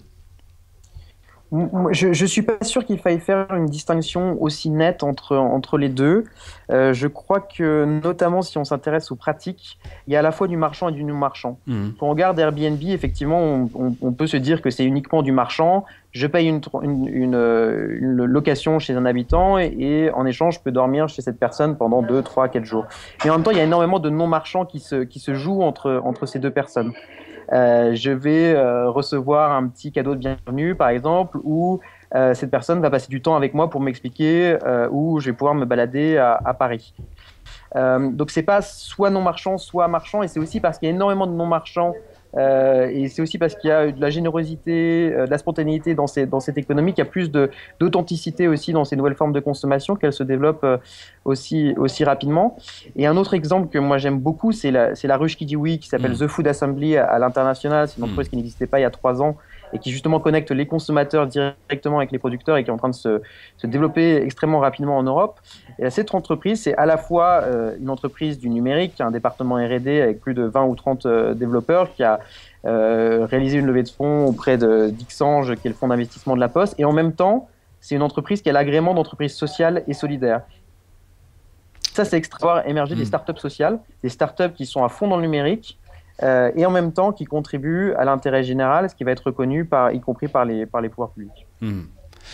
Je ne suis pas sûr qu'il faille faire une distinction aussi nette entre, entre les deux. Euh, je crois que, notamment si on s'intéresse aux pratiques, il y a à la fois du marchand et du non-marchand. Mmh. Quand on regarde Airbnb, effectivement, on, on, on peut se dire que c'est uniquement du marchand. Je paye une, une, une, une location chez un habitant et, et en échange, je peux dormir chez cette personne pendant deux, trois, quatre jours. Mais en même temps, il y a énormément de non-marchands qui se, qui se jouent entre, entre ces deux personnes. Euh, je vais euh, recevoir un petit cadeau de bienvenue, par exemple, où euh, cette personne va passer du temps avec moi pour m'expliquer euh, où je vais pouvoir me balader à, à Paris. Euh, donc c'est pas soit non marchand, soit marchand, et c'est aussi parce qu'il y a énormément de non marchands. Euh, et c'est aussi parce qu'il y a de la générosité, euh, de la spontanéité dans, ces, dans cette économie, qu'il y a plus de, d'authenticité aussi dans ces nouvelles formes de consommation, qu'elles se développent euh, aussi, aussi rapidement. Et un autre exemple que moi j'aime beaucoup, c'est la, c'est la ruche qui dit oui, qui s'appelle mmh. The Food Assembly à, à l'international. C'est une entreprise mmh. qui n'existait pas il y a trois ans et qui justement connecte les consommateurs directement avec les producteurs et qui est en train de se, se développer extrêmement rapidement en Europe. Et cette entreprise, c'est à la fois euh, une entreprise du numérique, qui a un département R et D avec plus de vingt ou trente euh, développeurs, qui a euh, réalisé une levée de fonds auprès de d'Xange, qui est le fonds d'investissement de la Poste, et en même temps, c'est une entreprise qui a l'agrément d'entreprise sociale et solidaire. Ça, c'est extraordinaire, émerger mmh. des startups sociales, des startups qui sont à fond dans le numérique, Euh, et en même temps qui contribue à l'intérêt général, ce qui va être reconnu, par, y compris par les, par les pouvoirs publics. Mmh.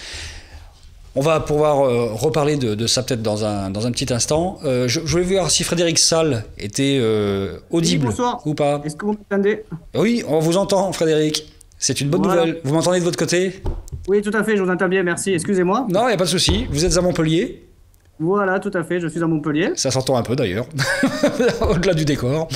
On va pouvoir euh, reparler de, de ça peut-être dans un, dans un petit instant. Euh, je, je voulais voir si Frédéric Sall était euh, audible oui, bonsoir. Ou pas. Est-ce que vous m'entendez ? Oui, on vous entend, Frédéric. C'est une bonne voilà. nouvelle. Vous m'entendez de votre côté ? Oui, tout à fait, je vous entends bien, merci. Excusez-moi. Non, il n'y a pas de souci. Vous êtes à Montpellier ? Voilà, tout à fait, je suis à Montpellier. Ça s'entend un peu d'ailleurs, au-delà du décor.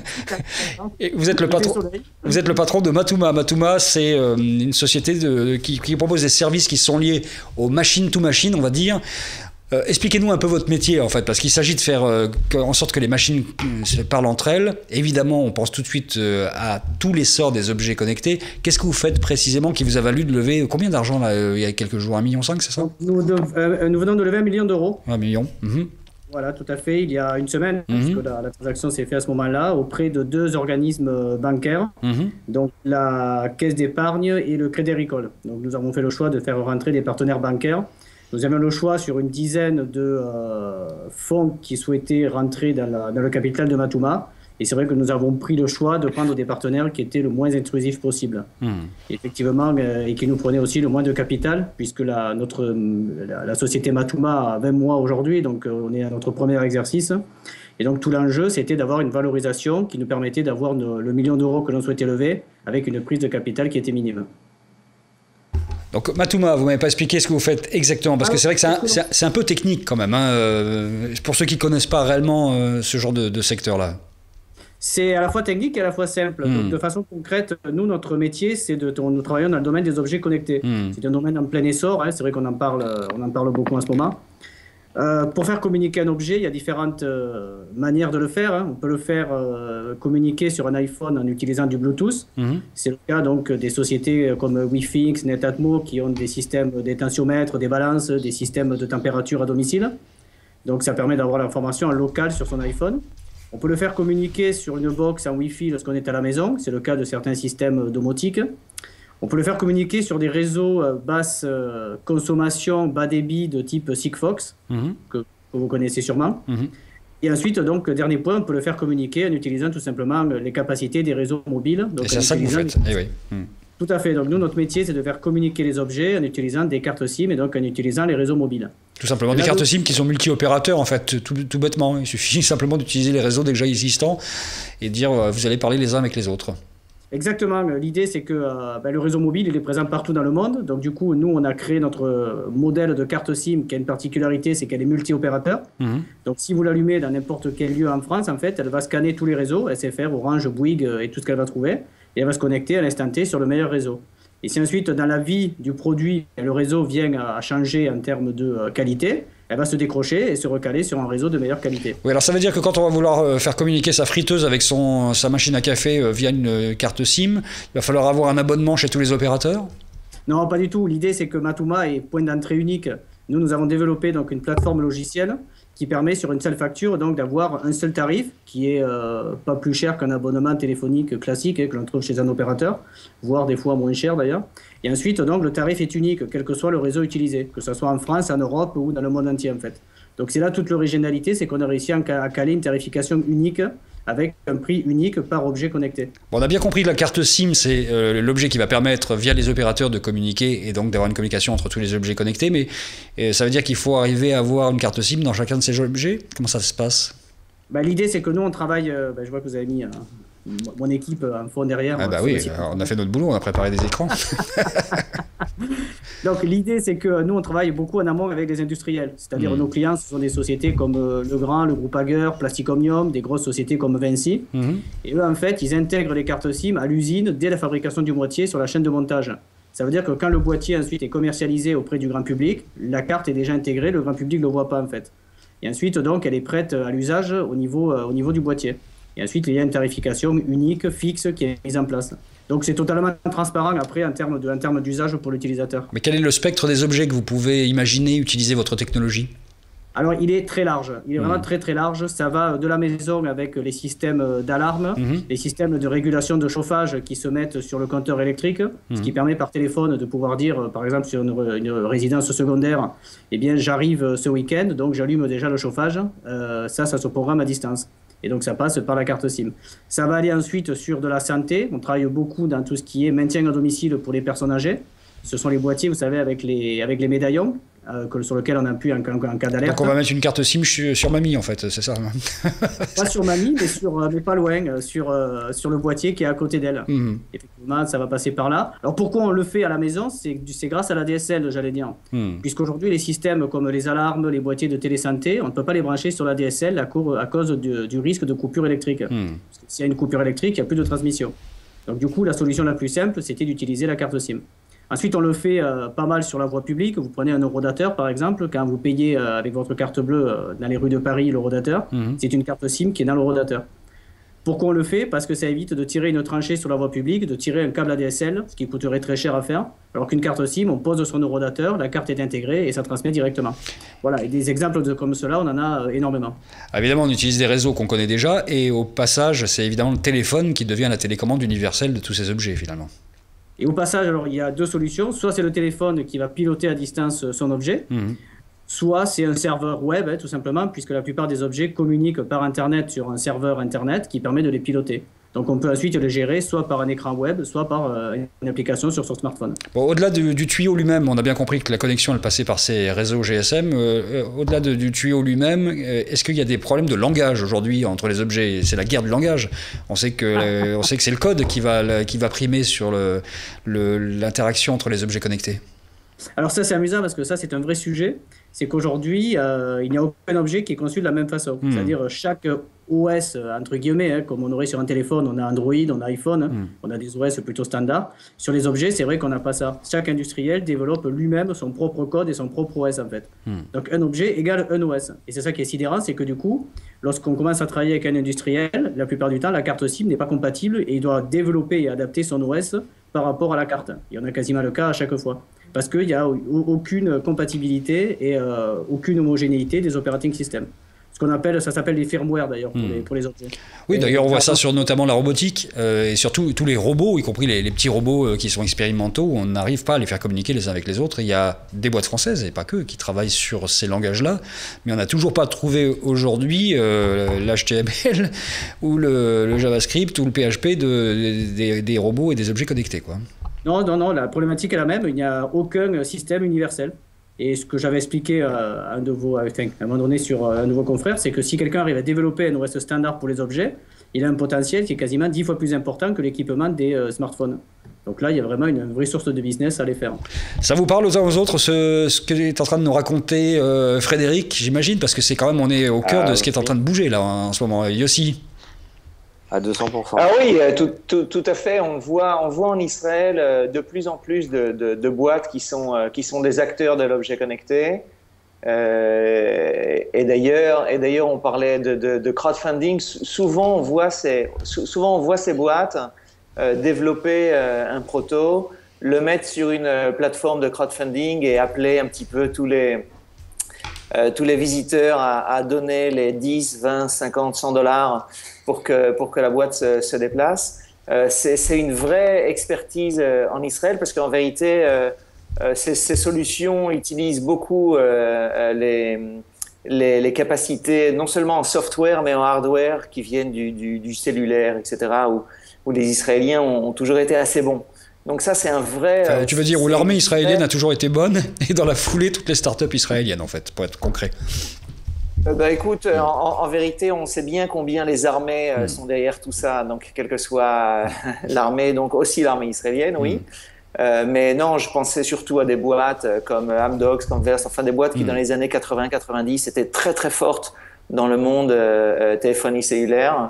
Et vous êtes le patron, vous êtes le patron de Matouma. Matouma, c'est euh, une société de, qui, qui propose des services qui sont liés aux machine to machine, on va dire. Euh, expliquez-nous un peu votre métier en fait, parce qu'il s'agit de faire euh, en sorte que les machines se parlent entre elles. Évidemment, on pense tout de suite euh, à tous les sorts des objets connectés. Qu'est-ce que vous faites précisément qui vous a valu de lever combien d'argent là, euh, il y a quelques jours, un virgule cinq million, c'est ça ? nous, de, euh, nous venons de lever un million d'euros. Un million. Mmh. Voilà, tout à fait. Il y a une semaine, mmh. puisque la, la transaction s'est faite à ce moment-là, auprès de deux organismes bancaires, mmh. donc la Caisse d'épargne et le Crédit Agricole. Donc nous avons fait le choix de faire rentrer des partenaires bancaires. Nous avions le choix sur une dizaine de euh, fonds qui souhaitaient rentrer dans, la, dans le capital de Matouma. Et c'est vrai que nous avons pris le choix de prendre des partenaires qui étaient le moins intrusifs possible. Mmh. Effectivement, euh, et qui nous prenaient aussi le moins de capital, puisque la, notre, la, la société Matouma a vingt mois aujourd'hui, donc euh, on est à notre premier exercice. Et donc tout l'enjeu, c'était d'avoir une valorisation qui nous permettait d'avoir le, le million d'euros que l'on souhaitait lever, avec une prise de capital qui était minime. Donc Matouma, vous ne m'avez pas expliqué ce que vous faites exactement, parce que c'est vrai que c'est un, c'est un, c'est un peu technique quand même, hein, euh, pour ceux qui ne connaissent pas réellement euh, ce genre de, de secteur-là. C'est à la fois technique et à la fois simple. Mmh. Donc, de façon concrète, nous, notre métier, c'est de, nous travaillons dans le domaine des objets connectés. Mmh. C'est un domaine en plein essor, hein, c'est vrai qu'on en parle, on en parle beaucoup en ce moment. Euh, pour faire communiquer un objet, il y a différentes euh, manières de le faire. Hein. On peut le faire euh, communiquer sur un iPhone en utilisant du Bluetooth. Mmh. C'est le cas donc des sociétés comme Wi-Fi, Netatmo, qui ont des systèmes d'étentiomètre, des balances, des systèmes de température à domicile. Donc ça permet d'avoir l'information en local sur son iPhone. On peut le faire communiquer sur une box en Wi-Fi lorsqu'on est à la maison. C'est le cas de certains systèmes domotiques. On peut le faire communiquer sur des réseaux basse consommation, bas débit de type Sigfox, mmh. que, que vous connaissez sûrement. Mmh. Et ensuite, donc, dernier point, on peut le faire communiquer en utilisant tout simplement les capacités des réseaux mobiles. Donc, Et c'est ça que vous faites. Eh oui. Mmh. Tout à fait. Donc, nous, notre métier, c'est de faire communiquer les objets en utilisant des cartes SIM et donc en utilisant les réseaux mobiles. Tout simplement, des cartes SIM qui sont multi-opérateurs, en fait, tout, tout bêtement. Il suffit simplement d'utiliser les réseaux déjà existants et de dire euh, vous allez parler les uns avec les autres. Exactement. L'idée, c'est que euh, ben, le réseau mobile, il est présent partout dans le monde. Donc, du coup, nous, on a créé notre modèle de carte SIM qui a une particularité, c'est qu'elle est multi-opérateur. Mmh. Donc, si vous l'allumez dans n'importe quel lieu en France, en fait, elle va scanner tous les réseaux, S F R, Orange, Bouygues et tout ce qu'elle va trouver. Et elle va se connecter à l'instant T sur le meilleur réseau. Et si ensuite, dans la vie du produit, le réseau vient à changer en termes de qualité, elle va se décrocher et se recaler sur un réseau de meilleure qualité. Oui, alors ça veut dire que quand on va vouloir faire communiquer sa friteuse avec son, sa machine à café via une carte SIM, il va falloir avoir un abonnement chez tous les opérateurs ? Non, pas du tout. L'idée, c'est que Matuma est point d'entrée unique. Nous, nous avons développé donc une plateforme logicielle qui permet sur une seule facture donc d'avoir un seul tarif qui est euh, pas plus cher qu'un abonnement téléphonique classique hein, que l'on trouve chez un opérateur, voire des fois moins cher d'ailleurs. Et ensuite donc le tarif est unique quel que soit le réseau utilisé, que ce soit en France, en Europe ou dans le monde entier en fait. Donc c'est là toute l'originalité, c'est qu'on a réussi à caler une tarification unique avec un prix unique par objet connecté. Bon, on a bien compris que la carte SIM, c'est euh, l'objet qui va permettre via les opérateurs de communiquer et donc d'avoir une communication entre tous les objets connectés, mais euh, ça veut dire qu'il faut arriver à avoir une carte SIM dans chacun de ces objets ? Comment ça se passe ? Bah, l'idée, c'est que nous, on travaille, euh, bah, je vois que vous avez mis euh, mon équipe en fond derrière. Ah bah oui, on a fait notre boulot, on a préparé des écrans. Donc l'idée, c'est que nous, on travaille beaucoup en amont avec les industriels. C'est-à-dire mmh. nos clients, ce sont des sociétés comme euh, Legrand, le groupe Hager, Plastic Omnium, des grosses sociétés comme Vinci. Mmh. Et eux, en fait, ils intègrent les cartes SIM à l'usine dès la fabrication du boîtier sur la chaîne de montage. Ça veut dire que quand le boîtier ensuite est commercialisé auprès du grand public, la carte est déjà intégrée, le grand public ne le voit pas en fait. Et ensuite, donc, elle est prête à l'usage au niveau, euh, au niveau du boîtier. Et ensuite, il y a une tarification unique, fixe, qui est mise en place. Donc, c'est totalement transparent après en termes de, en termes d'usage pour l'utilisateur. Mais quel est le spectre des objets que vous pouvez imaginer utiliser votre technologie ? Alors, il est très large. Il est vraiment mmh. très, très large. Ça va de la maison avec les systèmes d'alarme, mmh. les systèmes de régulation de chauffage qui se mettent sur le compteur électrique, mmh. ce qui permet par téléphone de pouvoir dire, par exemple, sur une, une résidence secondaire, eh bien, j'arrive ce week-end, donc j'allume déjà le chauffage. Euh, ça, ça se programme à distance. Et donc, ça passe par la carte SIM. Ça va aller ensuite sur de la santé. On travaille beaucoup dans tout ce qui est maintien à domicile pour les personnes âgées. Ce sont les boîtiers, vous savez, avec les, avec les médaillons. Euh, sur lequel on appuie en, en, en cas d'alerte. Donc on va mettre une carte SIM sur Mamie en fait, c'est ça? Pas sur Mamie, mais, sur, mais pas loin, sur, euh, sur le boîtier qui est à côté d'elle. Mmh. Effectivement, ça va passer par là. Alors pourquoi on le fait à la maison? C'est grâce à la D S L, j'allais dire. Mmh. Puisqu'aujourd'hui, les systèmes comme les alarmes, les boîtiers de télésanté, on ne peut pas les brancher sur la D S L à, cour, à cause du, du risque de coupure électrique. Mmh. Parce que s'il y a une coupure électrique, il n'y a plus de transmission. Donc du coup, la solution la plus simple, c'était d'utiliser la carte SIM. Ensuite, on le fait euh, pas mal sur la voie publique. Vous prenez un eurodateur, par exemple, quand vous payez euh, avec votre carte bleue euh, dans les rues de Paris l'eurodateur, mmh. c'est une carte SIM qui est dans l'eurodateur. Pourquoi on le fait? Parce que ça évite de tirer une tranchée sur la voie publique, de tirer un câble A D S L, ce qui coûterait très cher à faire, alors qu'une carte SIM, on pose son eurodateur, la carte est intégrée et ça transmet directement. Voilà, et des exemples de, comme cela, on en a euh, énormément. Évidemment, on utilise des réseaux qu'on connaît déjà, et au passage, c'est évidemment le téléphone qui devient la télécommande universelle de tous ces objets, finalement. Et au passage, alors, il y a deux solutions. Soit c'est le téléphone qui va piloter à distance son objet, mmh. soit c'est un serveur web, hein, tout simplement, puisque la plupart des objets communiquent par Internet sur un serveur Internet qui permet de les piloter. Donc on peut ensuite les gérer soit par un écran web, soit par euh, une application sur son smartphone. Bon, au-delà du, du tuyau lui-même, on a bien compris que la connexion elle passait par ces réseaux G S M. Euh, au-delà de, du tuyau lui-même, euh, est-ce qu'il y a des problèmes de langage aujourd'hui entre les objets? C'est la guerre du langage. On sait que, euh, on sait que c'est le code qui va, qui va primer sur le, le, l'interaction entre les objets connectés. Alors ça c'est amusant parce que ça c'est un vrai sujet. C'est qu'aujourd'hui, euh, il n'y a aucun objet qui est conçu de la même façon. Mmh. C'est-à-dire chaque O S, entre guillemets, hein, comme on aurait sur un téléphone, on a Android, on a iPhone, mmh. on a des O S plutôt standards. Sur les objets, c'est vrai qu'on n'a pas ça. Chaque industriel développe lui-même son propre code et son propre O S, en fait. Mmh. Donc, un objet égale un O S. Et c'est ça qui est sidérant, c'est que du coup, lorsqu'on commence à travailler avec un industriel, la plupart du temps, la carte SIM n'est pas compatible et il doit développer et adapter son O S par rapport à la carte. Et on a quasiment le cas à chaque fois. Parce qu'il n'y a aucune compatibilité et euh, aucune homogénéité des operating systems. Ce qu'on appelle, ça s'appelle les firmware d'ailleurs pour, mmh. les, pour les objets. Oui, d'ailleurs on voit ça sur notamment la robotique euh, et surtout tous les robots, y compris les, les petits robots euh, qui sont expérimentaux, où on n'arrive pas à les faire communiquer les uns avec les autres. Il y a des boîtes françaises, et pas que, qui travaillent sur ces langages-là, mais on n'a toujours pas trouvé aujourd'hui euh, l'H T M L ou le, le JavaScript ou le P H P de, de, des, des robots et des objets connectés, quoi. Non, non, non, la problématique est la même, il n'y a aucun système universel. Et ce que j'avais expliqué à un, de vos, à un moment donné sur un de vos confrères, c'est que si quelqu'un arrive à développer un O S standard pour les objets, il a un potentiel qui est quasiment dix fois plus important que l'équipement des euh, smartphones. Donc là, il y a vraiment une vraie source de business à les faire. Ça vous parle aux uns aux autres, ce, ce que est en train de nous raconter euh, Frédéric, j'imagine, parce que c'est quand même, on est au cœur ah, de ce qui est en train de bouger là en ce moment. Yossi? À deux cents pour cent. Ah oui, tout, tout, tout à fait. On voit, on voit en Israël de plus en plus de, de, de boîtes qui sont, qui sont des acteurs de l'objet connecté. Euh, et d'ailleurs, et d'ailleurs, on parlait de, de, de crowdfunding. Souvent, on voit ces, souvent, on voit ces boîtes euh, développer euh, un proto, le mettre sur une plateforme de crowdfunding et appeler un petit peu tous les, euh, tous les visiteurs à, à donner les dix, vingt, cinquante, cent dollars pour que, pour que la boîte se, se déplace. Euh, c'est, c'est une vraie expertise euh, en Israël parce qu'en vérité, euh, euh, ces, ces solutions utilisent beaucoup euh, les, les, les capacités, non seulement en software, mais en hardware qui viennent du, du, du cellulaire, et cetera, où, où les Israéliens ont, ont toujours été assez bons. Donc ça, c'est un vrai... Enfin, tu veux dire où l'armée israélienne a toujours été bonne et dans la foulée, toutes les startups israéliennes, en fait, pour être concret. Euh, bah, écoute, en, en vérité, on sait bien combien les armées euh, mmh. sont derrière tout ça. Donc, quelle que soit l'armée, donc aussi l'armée israélienne, oui. Mmh. Euh, mais non, je pensais surtout à des boîtes comme Amdocs, comme Verse, enfin des boîtes qui, mmh. dans les années quatre-vingts quatre-vingt-dix, étaient très très fortes dans le monde euh, téléphonie cellulaire.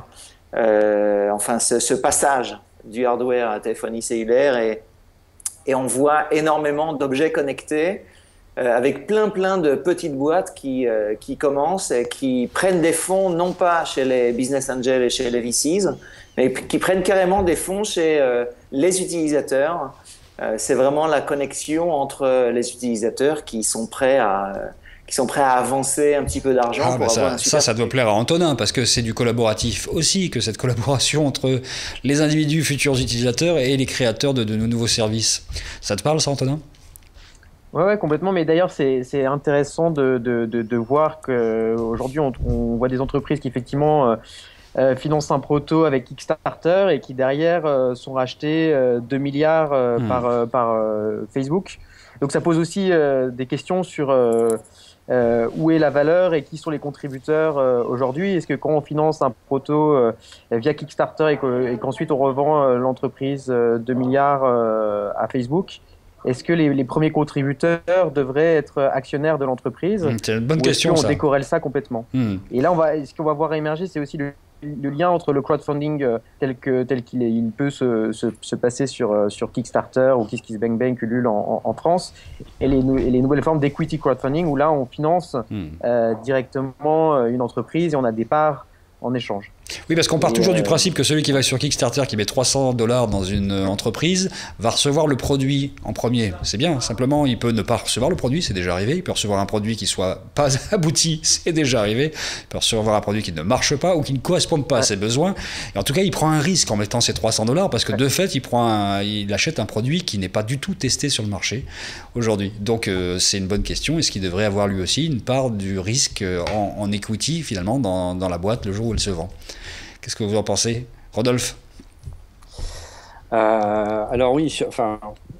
Euh, enfin, ce, ce passage du hardware à téléphonie cellulaire et, et on voit énormément d'objets connectés euh, avec plein plein de petites boîtes qui, euh, qui commencent et qui prennent des fonds non pas chez les business angels et chez les V Cs, mais qui prennent carrément des fonds chez euh, les utilisateurs. Euh, c'est vraiment la connexion entre les utilisateurs qui sont prêts à... Euh, qui sont prêts à avancer un petit peu d'argent. Ah, pour bah avoir ça, un super ça, ça doit plaire à Antonin, parce que c'est du collaboratif aussi, que cette collaboration entre les individus futurs utilisateurs et les créateurs de, de nos nouveaux services. Ça te parle, ça, Antonin ? Ouais, ouais, complètement. Mais d'ailleurs, c'est, c'est intéressant de, de, de, de voir qu'aujourd'hui, on, on voit des entreprises qui, effectivement, euh, euh, financent un proto avec Kickstarter et qui, derrière, euh, sont rachetés euh, deux milliards euh, mmh. par, euh, par euh, Facebook. Donc, ça pose aussi euh, des questions sur... Euh, Euh, où est la valeur et qui sont les contributeurs euh, aujourd'hui? Est-ce que quand on finance un proto euh, via Kickstarter et, que, et qu'ensuite on revend euh, l'entreprise euh, deux milliards euh, à Facebook, est-ce que les, les premiers contributeurs devraient être actionnaires de l'entreprise? Mmh, c'est une bonne ou question, est-ce qu'on ça. décorrèle ça complètement? Mmh. Et là, on va, ce qu'on va voir émerger, c'est aussi le, le lien entre le crowdfunding euh, tel, que, tel qu'il est, il peut se, se, se passer sur, euh, sur Kickstarter ou KissKissBankBank, Ulule en, en, en France, et les, et les nouvelles formes d'equity crowdfunding où là, on finance mmh. euh, directement une entreprise et on a des parts en échange. Oui, parce qu'on part et toujours euh... du principe que celui qui va sur Kickstarter, qui met trois cents dollars dans une entreprise, va recevoir le produit en premier. C'est bien, simplement, il peut ne pas recevoir le produit, c'est déjà arrivé. Il peut recevoir un produit qui soit pas abouti, c'est déjà arrivé. Il peut recevoir un produit qui ne marche pas ou qui ne corresponde pas ouais. à ses besoins. Et en tout cas, il prend un risque en mettant ces trois cents dollars parce que ouais. de fait, il, prend un, il achète un produit qui n'est pas du tout testé sur le marché aujourd'hui. Donc, euh, c'est une bonne question. Est-ce qu'il devrait avoir lui aussi une part du risque en, en equity, finalement, dans, dans la boîte le jour où elle se vend? Qu'est-ce que vous en pensez, Rodolphe? euh, Alors oui, enfin,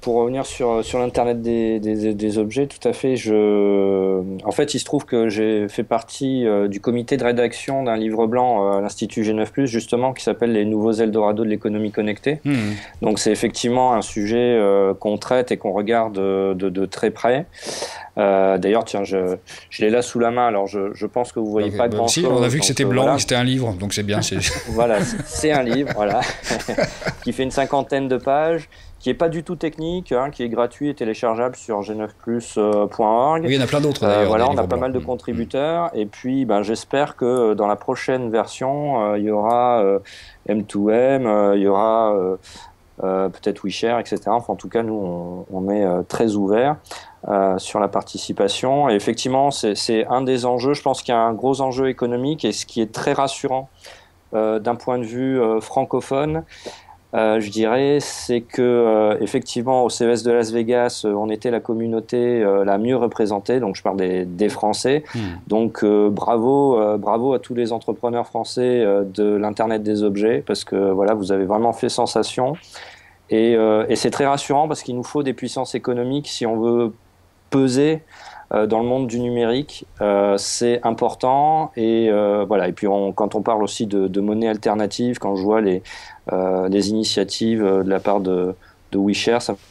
pour revenir sur, sur l'Internet des, des, des objets, tout à fait. Je... En fait, il se trouve que j'ai fait partie euh, du comité de rédaction d'un livre blanc euh, à l'Institut G neuf plus, justement, qui s'appelle « Les nouveaux Eldorado de l'économie connectée mmh. ». Donc, c'est effectivement un sujet euh, qu'on traite et qu'on regarde de, de, de très près. Euh, D'ailleurs, tiens, je, je l'ai là sous la main, alors je, je pense que vous ne voyez okay, pas bah, grand-chose. Si, on a vu que c'était blanc, voilà. que c'était un livre, donc c'est bien. Voilà, c'est un livre, voilà, qui fait une cinquantaine de pages, qui n'est pas du tout technique, hein, qui est gratuit et téléchargeable sur g neuf plus point org. Oui, il y en a plein d'autres d'ailleurs. Euh, voilà, on a pas blancs. mal de contributeurs. Mmh. Et puis, ben, j'espère que dans la prochaine version, euh, il y aura euh, M deux M, euh, il y aura euh, euh, peut-être WeShare, et cetera. Enfin, en tout cas, nous, on, on est euh, très ouverts euh, sur la participation. Et effectivement, c'est un des enjeux. Je pense qu'il y a un gros enjeu économique et ce qui est très rassurant euh, d'un point de vue euh, francophone. Euh, je dirais, c'est que euh, effectivement au C E S de Las Vegas, euh, on était la communauté euh, la mieux représentée. Donc je parle des, des Français. Mmh. Donc euh, bravo, euh, bravo à tous les entrepreneurs français euh, de l'internet des objets, parce que voilà, vous avez vraiment fait sensation. Et, euh, et c'est très rassurant parce qu'il nous faut des puissances économiques si on veut peser euh, dans le monde du numérique. Euh, c'est important. Et euh, voilà. Et puis on, quand on parle aussi de, de monnaie alternative, quand je vois les Euh, des initiatives euh, de la part de, de WeShare, ça,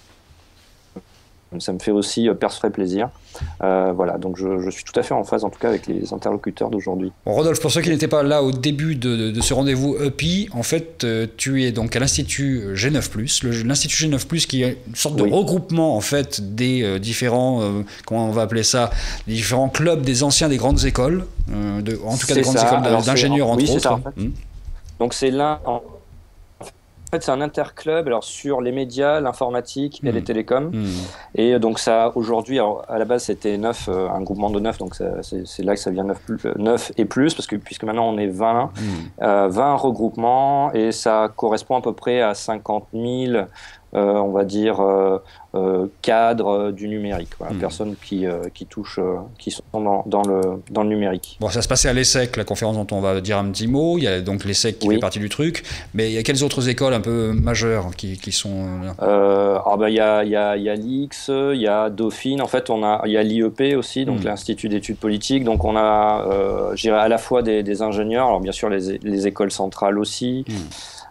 ça me fait aussi euh, très plaisir. Euh, voilà, donc je, je suis tout à fait en phase, en tout cas, avec les interlocuteurs d'aujourd'hui. Bon, Rodolphe, pour ceux qui n'étaient pas là au début de, de, de ce rendez-vous E P I, en fait, euh, tu es donc à l'Institut G neuf plus, l'Institut G neuf plus qui est une sorte de oui. regroupement, en fait, des euh, différents, euh, comment on va appeler ça, des différents clubs des anciens des grandes écoles, euh, de, en tout cas des grandes ça. écoles d'ingénieurs, entre oui, autres. Ça, en fait. mmh. Donc c'est l'un... En... En fait, c'est un interclub alors, sur les médias, l'informatique et mmh. les télécoms. Mmh. Et donc, ça, aujourd'hui, à la base, c'était neuf, euh, un groupement de neuf, donc c'est là que ça vient neuf et plus, parce que, puisque maintenant on est vingt, mmh. euh, vingt regroupements, et ça correspond à peu près à cinquante mille, euh, on va dire, euh, euh, cadres du numérique, voilà, mmh. personnes qui, euh, qui touchent, euh, qui sont dans, dans, le, dans le numérique. Bon, ça se passait à l'E S S E C, la conférence dont on va dire un petit mot. Il y a donc l'E S S E C qui oui. fait partie du truc, mais il y a quelles autres écoles un peu majeures qui, qui sont là euh, ah bah, il y a, il y a, il y a l'I X, il y a Dauphine, en fait, on a, il y a l'I E P aussi, donc mmh. l'Institut d'études politiques, donc on a, euh, je dirais, à la fois des, des ingénieurs, alors bien sûr les, les écoles centrales aussi, mmh.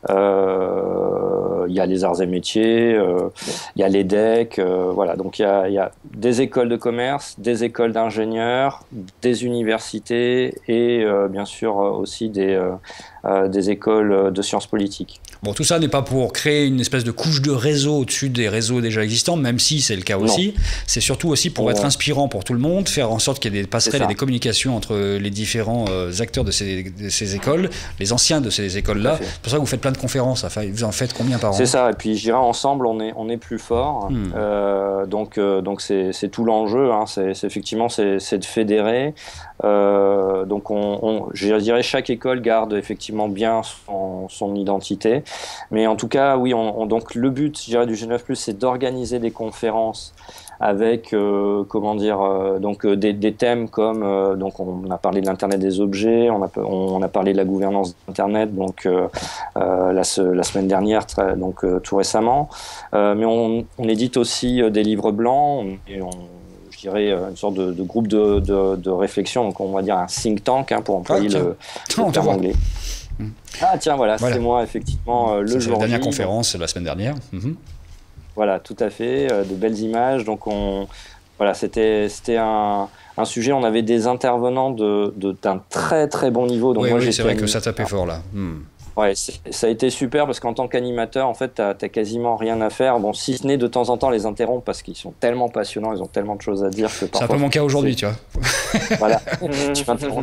Euh, il y a les arts et métiers, euh, il y a l'E D E C, euh, voilà. Donc il y a, il y a des écoles de commerce, des écoles d'ingénieurs, des universités et euh, bien sûr aussi des, euh, euh, des écoles de sciences politiques. Bon, tout ça n'est pas pour créer une espèce de couche de réseau au-dessus des réseaux déjà existants, même si c'est le cas aussi. C'est surtout aussi pour ouais. être inspirant pour tout le monde, faire en sorte qu'il y ait des passerelles et des communications entre les différents euh, acteurs de ces, de ces écoles, les anciens de ces écoles-là. C'est pour ça que vous faites plein de conférences. Enfin, vous en faites combien par an? C'est ça. Et puis, je dirais, ensemble, on est, on est plus fort. Hmm. Euh, donc, euh, donc c'est tout l'enjeu. Hein. C'est effectivement, c'est de fédérer. Euh, donc, on, on, je dirais, chaque école garde effectivement bien son, son identité. Mais en tout cas, oui, on, on, donc le but, je dirais, du G neuf plus, c'est d'organiser des conférences avec, euh, comment dire, euh, donc euh, des, des thèmes comme, euh, donc on a parlé de l'Internet des objets, on a, on a parlé de la gouvernance d'Internet, donc euh, euh, la, la semaine dernière, très, donc euh, tout récemment. Euh, mais on, on édite aussi euh, des livres blancs, et on, je dirais une sorte de, de groupe de, de, de réflexion, donc on va dire un think tank, hein, pour employer ah, le, le terme anglais. Ah tiens, voilà, voilà. c'est moi, effectivement, euh, le jour. La dernière conférence, la semaine dernière. Mm-hmm. Voilà, tout à fait, euh, de belles images. Donc, on, voilà, c'était un, un sujet, on avait des intervenants de, de, d'un très très bon niveau. Donc oui, moi, oui c'est vrai que ça tapait fort là. Mm. Ouais, ça a été super parce qu'en tant qu'animateur, en fait, t'as quasiment rien à faire. Bon, si ce n'est de temps en temps les interrompre parce qu'ils sont tellement passionnants, ils ont tellement de choses à dire que parfois. C'est un peu mon cas aujourd'hui, tu vois. Voilà, tu m'interromps.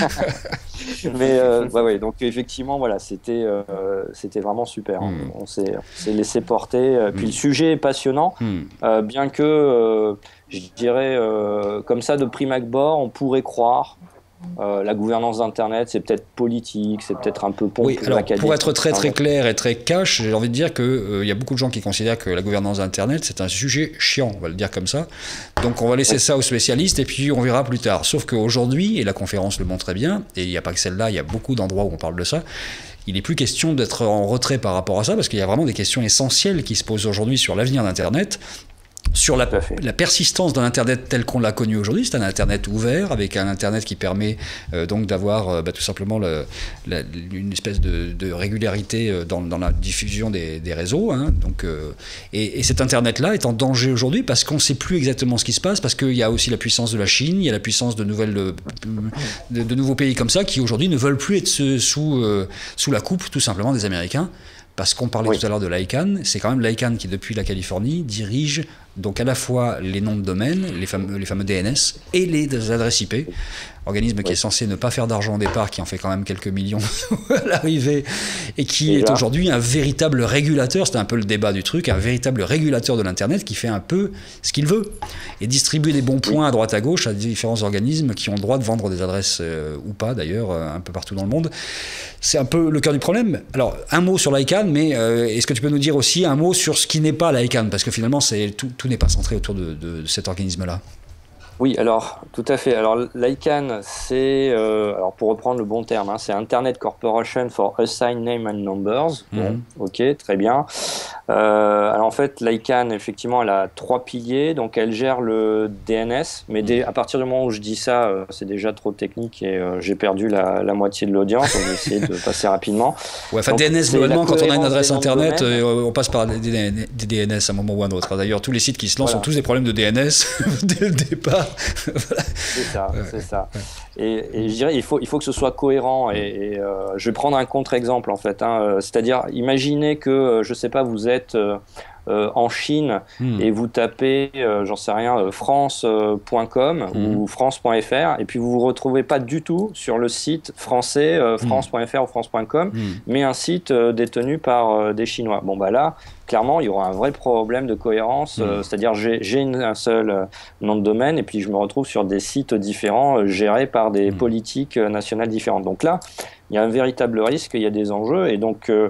Mais euh, ouais, ouais, donc effectivement, voilà, c'était euh, c'était vraiment super. Mm. On s'est laissé porter. Puis mm. le sujet est passionnant, mm. euh, bien que, euh, je dirais, euh, comme ça, de prime abord, on pourrait croire Euh, la gouvernance d'Internet, c'est peut-être politique, c'est peut-être un peu pompeux. Oui, alors pour être très très clair et très cash, j'ai envie de dire qu'il euh, y a beaucoup de gens qui considèrent que la gouvernance d'Internet, c'est un sujet chiant, on va le dire comme ça. Donc on va laisser ça aux spécialistes et puis on verra plus tard. Sauf qu'aujourd'hui, et la conférence le montre très bien, et il n'y a pas que celle-là, il y a beaucoup d'endroits où on parle de ça, il n'est plus question d'être en retrait par rapport à ça, parce qu'il y a vraiment des questions essentielles qui se posent aujourd'hui sur l'avenir d'Internet. Sur la, la persistance d'un Internet tel qu'on l'a connu aujourd'hui, c'est un Internet ouvert, avec un Internet qui permet euh, donc d'avoir euh, bah, tout simplement le, la, une espèce de, de régularité euh, dans, dans la diffusion des, des réseaux. Hein, donc, euh, et, et cet Internet-là est en danger aujourd'hui parce qu'on ne sait plus exactement ce qui se passe, parce qu'il y a aussi la puissance de la Chine, il y a la puissance de, nouvelles, de, de, de nouveaux pays comme ça qui aujourd'hui ne veulent plus être sous, euh, sous la coupe tout simplement des Américains. Parce qu'on parlait oui. tout à l'heure de l'ICANN, c'est quand même l'ICANN qui, depuis la Californie, dirige donc à la fois les noms de domaine, les fameux, les fameux D N S, et les adresses I P. Organisme oui. qui est censé ne pas faire d'argent au départ, qui en fait quand même quelques millions à l'arrivée, et qui et est aujourd'hui un véritable régulateur, c'était un peu le débat du truc, un véritable régulateur de l'Internet qui fait un peu ce qu'il veut, et distribue des bons points à droite à gauche à différents organismes qui ont le droit de vendre des adresses, euh, ou pas d'ailleurs, euh, un peu partout dans le monde. C'est un peu le cœur du problème. Alors, un mot sur l'ICANN, mais euh, est-ce que tu peux nous dire aussi un mot sur ce qui n'est pas l'ICANN? Parce que finalement, c'est, tout, tout n'est pas centré autour de, de, de cet organisme-là. Oui, alors, tout à fait. Alors, l'ICANN, c'est, euh, alors pour reprendre le bon terme, hein, c'est Internet Corporation for Assigned Name and Numbers. Mmh. Bon, ok, très bien. Euh, alors, en fait, l'ICANN, effectivement, elle a trois piliers. Donc, elle gère le D N S. Mais dès, à partir du moment où je dis ça, euh, c'est déjà trop technique et euh, j'ai perdu la, la moitié de l'audience. Donc, je vais essayer de passer rapidement. Ouais, enfin, donc, D N S, globalement, quand on a une adresse Internet, euh, on passe par des, des, des D N S à un moment ou à un autre. D'ailleurs, tous les sites qui se lancent voilà. ont tous des problèmes de D N S dès le départ. Voilà. C'est ça, ouais, c'est ça. Ouais. Et, et je dirais, il faut, il faut que ce soit cohérent. Et, et euh, je vais prendre un contre-exemple en fait. Hein. C'est-à-dire, imaginez que, je sais pas, vous êtes euh, euh, en Chine hmm. et vous tapez, euh, j'en sais rien, euh, france point com hmm. ou france point f r, et puis vous vous retrouvez pas du tout sur le site français euh, france point f r hmm. ou france point com, hmm. mais un site euh, détenu par euh, des Chinois. Bon bah là. Clairement, il y aura un vrai problème de cohérence, mmh. euh, c'est-à-dire j'ai, j'ai une, un seul euh, nom de domaine et puis je me retrouve sur des sites différents euh, gérés par des mmh. politiques euh, nationales différentes. Donc là, il y a un véritable risque, il y a des enjeux et donc, euh,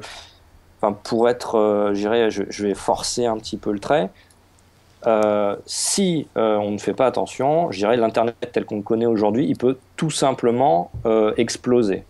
pour être, euh, je dirais, je, je vais forcer un petit peu le trait. Euh, si euh, on ne fait pas attention, je dirais l'Internet tel qu'on le connaît aujourd'hui, il peut tout simplement euh, exploser.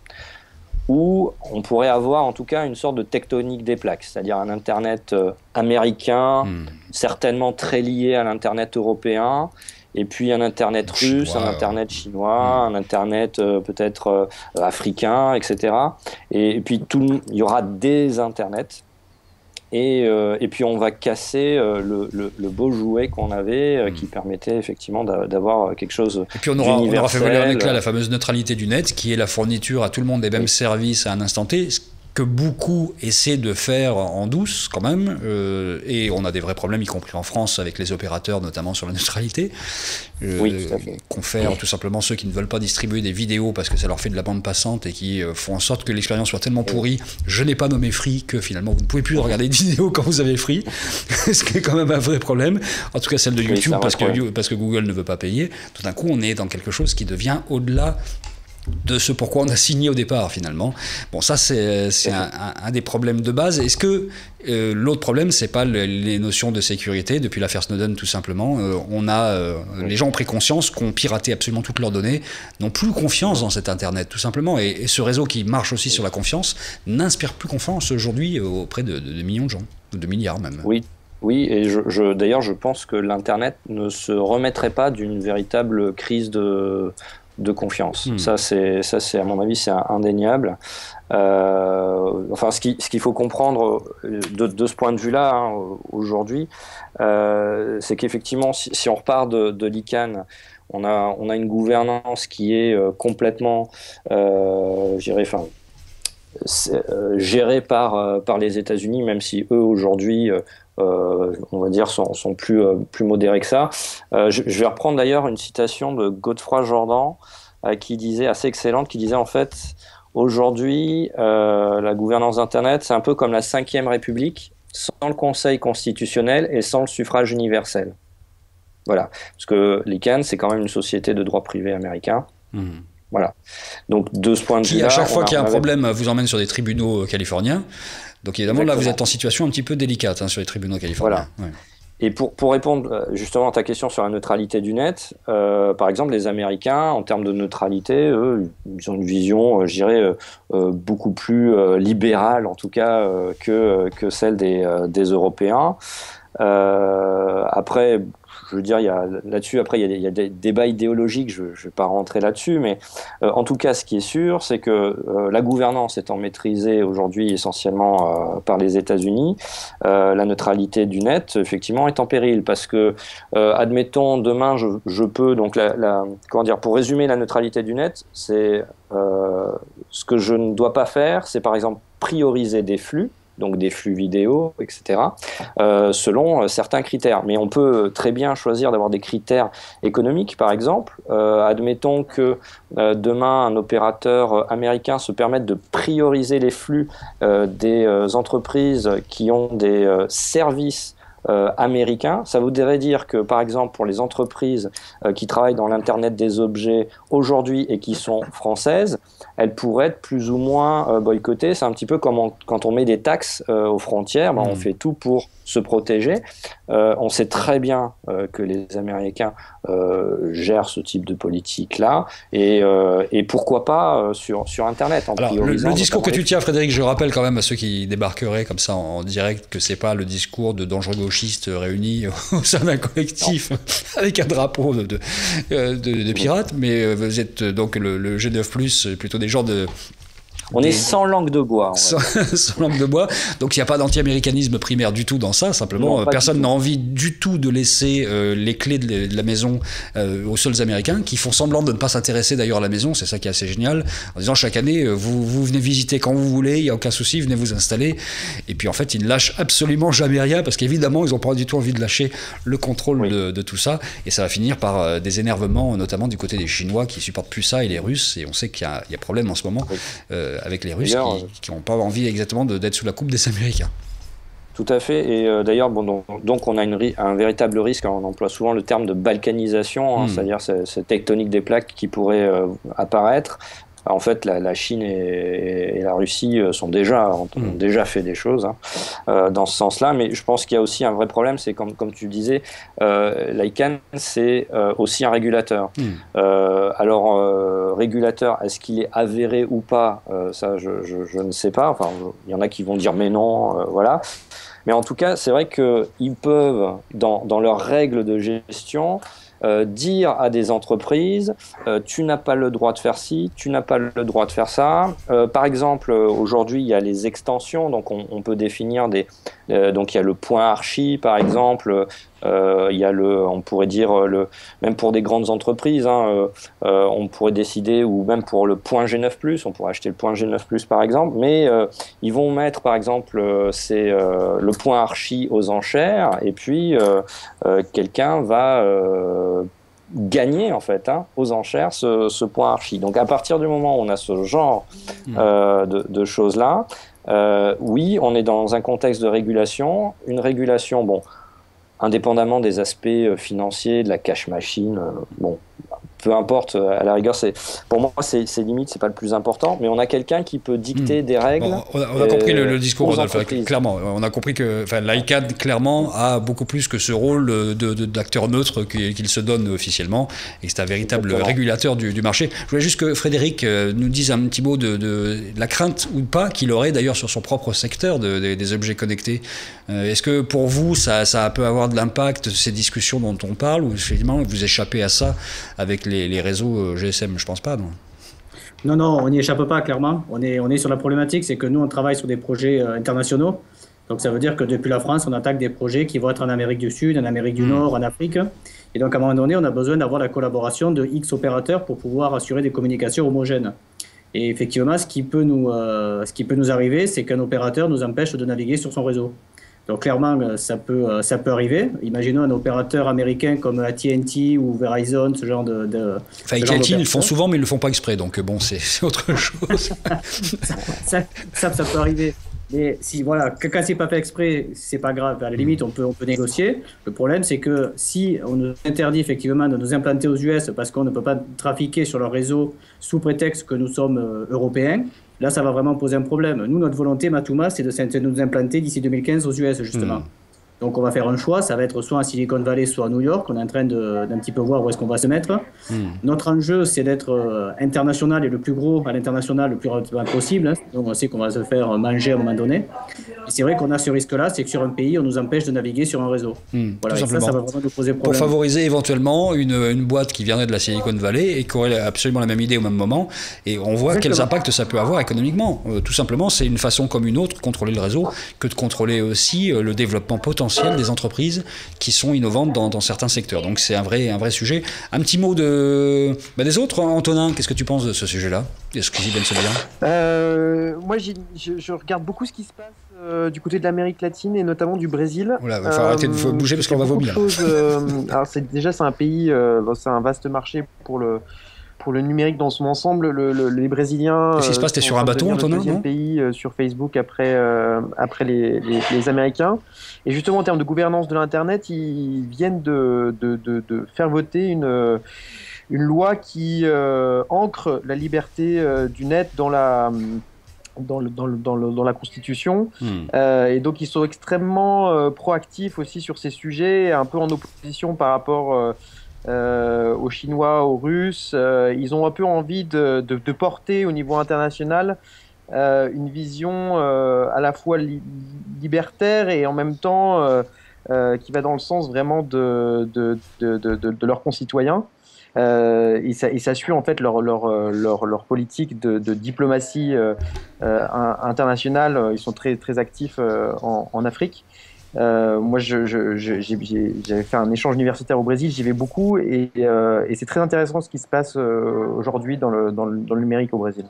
Où on pourrait avoir en tout cas une sorte de tectonique des plaques, c'est-à-dire un Internet euh, américain, mmh. certainement très lié à l'Internet européen, et puis un Internet russe, chinois, un Internet chinois, mmh. un Internet euh, peut-être euh, africain, et cetera. Et, et puis tout, il y aura des Internets. Et, euh, et puis on va casser euh, le, le, le beau jouet qu'on avait euh, mmh. qui permettait effectivement d'avoir quelque chose. Et puis on aura, on aura fait voler en éclat la fameuse neutralité du net, qui est la fourniture à tout le monde des mêmes oui. services à un instant T, que beaucoup essaient de faire en douce quand même, euh, et on a des vrais problèmes, y compris en France, avec les opérateurs, notamment sur la neutralité. Euh, oui, tout à fait. Confèrent oui. tout simplement ceux qui ne veulent pas distribuer des vidéos parce que ça leur fait de la bande passante et qui euh, font en sorte que l'expérience soit tellement pourrie. Oui. Je n'ai pas nommé Free que finalement vous ne pouvez plus regarder de vidéos quand vous avez Free, ce qui est quand même un vrai problème. En tout cas celle de YouTube, oui, parce, que, parce que Google ne veut pas payer. Tout d'un coup, on est dans quelque chose qui devient au-delà de ce pourquoi on a signé au départ finalement. Bon, ça c'est, c'est un, un, un des problèmes de base. Est-ce que euh, l'autre problème, c'est pas le, les notions de sécurité? Depuis l'affaire Snowden tout simplement, euh, on a, euh, les gens ont pris conscience qu'on piratait absolument toutes leurs données, n'ont plus confiance dans cet Internet tout simplement, et, et ce réseau qui marche aussi sur la confiance n'inspire plus confiance aujourd'hui auprès de, de, de millions de gens, de milliards même. Oui. Oui, et je, je, d'ailleurs je pense que l'Internet ne se remettrait pas d'une véritable crise de de confiance. Mmh. Ça, c'est, ça, c'est, à mon avis, c'est indéniable. Euh, enfin, ce, qui, ce qu'il faut comprendre de, de ce point de vue-là, hein, aujourd'hui, euh, c'est qu'effectivement, si, si on repart de, de l'ICANN, on a, on a une gouvernance qui est euh, complètement, euh, je dirais, enfin, euh, gérée par, euh, par les États-Unis, même si eux, aujourd'hui, euh, Euh, on va dire sont, sont plus, euh, plus modérés que ça. Euh, je, je vais reprendre d'ailleurs une citation de Godefroy Jordan euh, qui disait, assez excellente, qui disait en fait aujourd'hui euh, la gouvernance d'Internet c'est un peu comme la cinquième République sans le Conseil constitutionnel et sans le suffrage universel. Voilà, parce que l'ICANN c'est quand même une société de droit privé américain. Mmh. Voilà. Donc de ce point de vue, qui à chaque fois qu'il y a un problème vous emmène sur des tribunaux californiens. Donc évidemment Exactement. Là vous êtes en situation un petit peu délicate hein, sur les tribunaux californiens. Voilà. Ouais. Et pour, pour répondre justement à ta question sur la neutralité du net, euh, par exemple, les Américains, en termes de neutralité, eux, ils ont une vision, je dirais, euh, beaucoup plus euh, libérale, en tout cas, euh, que, que celle des, euh, des Européens. Euh, après, je veux dire, il y a, là-dessus, après, il y a des, il y a des débats idéologiques, je ne vais pas rentrer là-dessus, mais euh, en tout cas, ce qui est sûr, c'est que euh, la gouvernance étant maîtrisée aujourd'hui essentiellement euh, par les États-Unis, euh, la neutralité du net, effectivement, est en péril, parce que, euh, admettons, demain, je, je peux, donc, la, la, comment dire, pour résumer la neutralité du net, c'est euh, ce que je ne dois pas faire, c'est par exemple prioriser des flux, donc des flux vidéo, et cetera, euh, selon euh, certains critères. Mais on peut très bien choisir d'avoir des critères économiques, par exemple. Euh, admettons que euh, demain, un opérateur américain se permette de prioriser les flux euh, des euh, entreprises qui ont des euh, services Euh, américain. Ça voudrait dire que, par exemple, pour les entreprises euh, qui travaillent dans l'Internet des objets aujourd'hui et qui sont françaises, elles pourraient être plus ou moins euh, boycottées. C'est un petit peu comme on, quand on met des taxes euh, aux frontières, ben, mmh. on fait tout pour se protéger. Euh, on sait très bien euh, que les Américains euh, gèrent ce type de politique-là, et, euh, et pourquoi pas euh, sur, sur Internet. En Alors, le, le discours que tu tiens, Frédéric, je rappelle quand même à ceux qui débarqueraient comme ça en, en direct que c'est pas le discours de dangereux gauchistes réunis au sein d'un collectif non. avec un drapeau de, de, de, de pirates, mais vous êtes donc le, le G neuf plus, plutôt des gens de... On des... est sans langue de bois. Sans, sans langue de bois. Donc il n'y a pas d'anti-américanisme primaire du tout dans ça. Simplement, non, personne n'a envie du tout de laisser euh, les clés de, de la maison euh, aux seuls Américains, qui font semblant de ne pas s'intéresser d'ailleurs à la maison. C'est ça qui est assez génial. En disant chaque année, vous, vous venez visiter quand vous voulez, il n'y a aucun souci, venez vous installer. Et puis en fait, ils ne lâchent absolument jamais rien, parce qu'évidemment, ils n'ont pas du tout envie de lâcher le contrôle oui. de, de tout ça. Et ça va finir par euh, des énervements, notamment du côté des Chinois qui ne supportent plus ça, et les Russes. Et on sait qu'il y a, il y a problème en ce moment. Oui. Euh, avec les Russes qui n'ont pas envie exactement de, d'être sous la coupe des Américains. Tout à fait, et euh, d'ailleurs, bon, donc, donc on a une, un véritable risque, on emploie souvent le terme de balkanisation, hein, mmh. c'est-à-dire cette, cette tectonique des plaques qui pourrait euh, apparaître. En fait, la, la Chine et, et la Russie sont déjà, ont, mmh. ont déjà fait des choses hein, euh, dans ce sens-là, mais je pense qu'il y a aussi un vrai problème, c'est comme, comme tu disais, euh, l'I C A N, c'est euh, aussi un régulateur. Mmh. Euh, alors, euh, régulateur, est-ce qu'il est avéré ou pas euh, ça, je, je, je ne sais pas. Enfin, il y en a qui vont dire mais non, euh, voilà. Mais en tout cas, c'est vrai qu'ils peuvent, dans, dans leurs règles de gestion, Euh, dire à des entreprises euh, tu n'as pas le droit de faire ci, tu n'as pas le droit de faire ça. Euh, par exemple, aujourd'hui, il y a les extensions, donc on, on peut définir des... Euh, donc il y a le point archi, par exemple, euh, il y a le, on pourrait dire, le, même pour des grandes entreprises, hein, euh, euh, on pourrait décider, ou même pour le point G neuf plus, on pourrait acheter le point G neuf plus par exemple, mais euh, ils vont mettre par exemple euh, c'est, euh, le point archi aux enchères, et puis euh, euh, quelqu'un va... Euh, gagner en fait hein, aux enchères ce, ce point archi. Donc à partir du moment où on a ce genre euh, de, de choses là, euh, oui, on est dans un contexte de régulation, une régulation, bon, indépendamment des aspects financiers, de la cash machine, euh, bon, peu importe, à la rigueur, c'est, pour moi, c'est, c'est limite, c'est pas le plus important, mais on a quelqu'un qui peut dicter mmh. des règles. Bon, on, a, on a compris le, le discours, Rodolphe, clairement. On a compris que l'I C A N, clairement, a beaucoup plus que ce rôle de, de, d'acteur neutre qu'il, qu'il se donne officiellement, et que c'est un véritable Exactement. régulateur du, du marché. Je voulais juste que Frédéric nous dise un petit mot de, de, de la crainte ou pas qu'il aurait d'ailleurs sur son propre secteur de, de, des objets connectés. Euh, est-ce que pour vous, ça, ça peut avoir de l'impact, ces discussions dont on parle, ou effectivement vous échappez à ça avec les Les, les réseaux G S M, je pense pas, non. Non, non, on n'y échappe pas, clairement. On est, on est sur la problématique, c'est que nous, on travaille sur des projets euh, internationaux. Donc, ça veut dire que depuis la France, on attaque des projets qui vont être en Amérique du Sud, en Amérique du mmh. Nord, en Afrique. Et donc, à un moment donné, on a besoin d'avoir la collaboration de X opérateurs pour pouvoir assurer des communications homogènes. Et effectivement, ce qui peut nous, euh, ce qui peut nous arriver, c'est qu'un opérateur nous empêche de naviguer sur son réseau. Donc clairement, ça peut, ça peut arriver. Imaginons un opérateur américain comme A T and T ou Verizon, ce genre de... de enfin, A T and T, ils le font souvent, mais ils ne le font pas exprès. Donc bon, c'est, c'est autre chose. ça, ça, ça, ça peut arriver. Mais si, voilà, quand c'est pas fait exprès, c'est pas grave. À la limite, on peut, on peut négocier. Le problème, c'est que si on nous interdit effectivement de nous implanter aux U S parce qu'on ne peut pas trafiquer sur leur réseau sous prétexte que nous sommes euh, européens, là, ça va vraiment poser un problème. Nous, notre volonté, Matouma, c'est de, de nous implanter d'ici deux mille quinze aux U S, justement. Mmh. Donc, on va faire un choix. Ça va être soit à Silicon Valley, soit à New York. On est en train de, d'un petit peu voir où est-ce qu'on va se mettre. Mmh. Notre enjeu, c'est d'être euh, international et le plus gros à l'international le plus rapidement possible. Hein. Donc, on sait qu'on va se faire manger à un moment donné. Et c'est vrai qu'on a ce risque-là, c'est que sur un pays, on nous empêche de naviguer sur un réseau. Mmh, voilà, et ça, ça va vraiment nous poser problème. Pour favoriser éventuellement une, une boîte qui viendrait de la Silicon Valley et qui aurait absolument la même idée au même moment. Et on voit Exactement. Quels impacts ça peut avoir économiquement. Euh, tout simplement, c'est une façon comme une autre de contrôler le réseau que de contrôler aussi euh, le développement potentiel des entreprises qui sont innovantes dans, dans certains secteurs. Donc c'est un vrai, un vrai sujet. Un petit mot de, bah, des autres, Antonin, qu'est-ce que tu penses de ce sujet-là? Est-ce que j'y viens de se dire euh, Moi, je, je regarde beaucoup ce qui se passe euh, du côté de l'Amérique latine et notamment du Brésil. Il va falloir euh, arrêter de bouger parce qu'on va vomir. Choses, euh, alors c'est, déjà, c'est un pays, euh, c'est un vaste marché pour le, pour le numérique dans son ensemble. Le, le, les Brésiliens. Qu'est-ce qui se passe? T'es sur un bateau, Antonin? C'est le deuxième pays euh, sur Facebook après, euh, après les, les, les Américains. Et justement, en termes de gouvernance de l'Internet, ils viennent de, de, de, de faire voter une, une loi qui euh, ancre la liberté euh, du net dans la, dans, le, dans, le, dans, le, dans la Constitution. Mmh. Euh, et donc, ils sont extrêmement euh, proactifs aussi sur ces sujets, un peu en opposition par rapport euh, euh, aux Chinois, aux Russes. Euh, ils ont un peu envie de, de, de porter au niveau international Euh, une vision euh, à la fois li- libertaire et en même temps euh, euh, qui va dans le sens vraiment de, de, de, de, de, de leurs concitoyens. Euh, et, ça, et ça suit en fait leur, leur, leur, leur politique de, de diplomatie euh, euh, internationale. Ils sont très, très actifs euh, en, en Afrique. Euh, moi, je, je, je, j'ai, j'avais fait un échange universitaire au Brésil, j'y vais beaucoup et, euh, et c'est très intéressant ce qui se passe euh, aujourd'hui dans le, dans, le, dans le numérique au Brésil.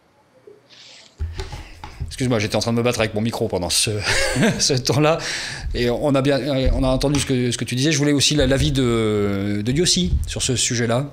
Excuse-moi, j'étais en train de me battre avec mon micro pendant ce, ce temps-là. Et on a bien, on a entendu ce que, ce que tu disais. Je voulais aussi l'avis de, de Yossi sur ce sujet-là.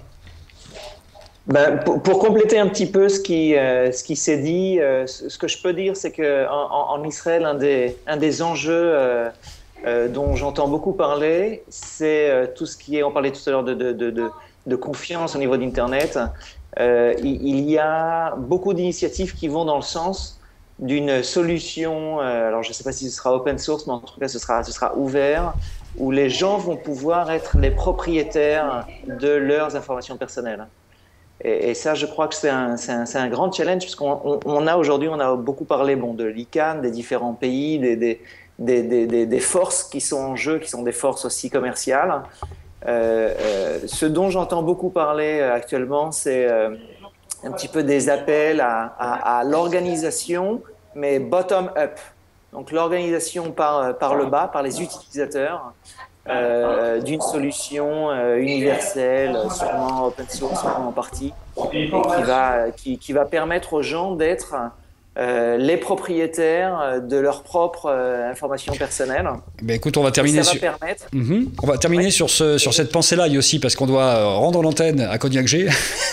Ben, pour, pour compléter un petit peu ce qui, euh, ce qui s'est dit, euh, ce que je peux dire, c'est qu'en en, en Israël, un des, un des enjeux euh, euh, dont j'entends beaucoup parler, c'est euh, tout ce qui est, on parlait tout à l'heure de, de, de, de, de confiance au niveau d'Internet. Euh, il, il y a beaucoup d'initiatives qui vont dans le sens d'une solution, euh, alors je ne sais pas si ce sera open source, mais en tout cas ce sera, ce sera ouvert, où les gens vont pouvoir être les propriétaires de leurs informations personnelles. Et, et ça, je crois que c'est un, c'est un, c'est un grand challenge, puisqu'on on, on a aujourd'hui, on a beaucoup parlé bon, de l'I C A N, des différents pays, des, des, des, des, des, des forces qui sont en jeu, qui sont des forces aussi commerciales. Euh, euh, ce dont j'entends beaucoup parler actuellement, c'est euh, un petit peu des appels à, à, à l'organisation, mais bottom-up. Donc l'organisation par, par le bas, par les utilisateurs, euh, d'une solution euh, universelle, sûrement open source, sûrement en partie, et qui va, qui, qui va permettre aux gens d'être Euh, les propriétaires de leurs propres euh, informations personnelles. Ben écoute, on va terminer ça sur. Va permettre... mmh. On va terminer ouais. sur ce sur cette pensée-là aussi parce qu'on doit rendre l'antenne à Cognac G.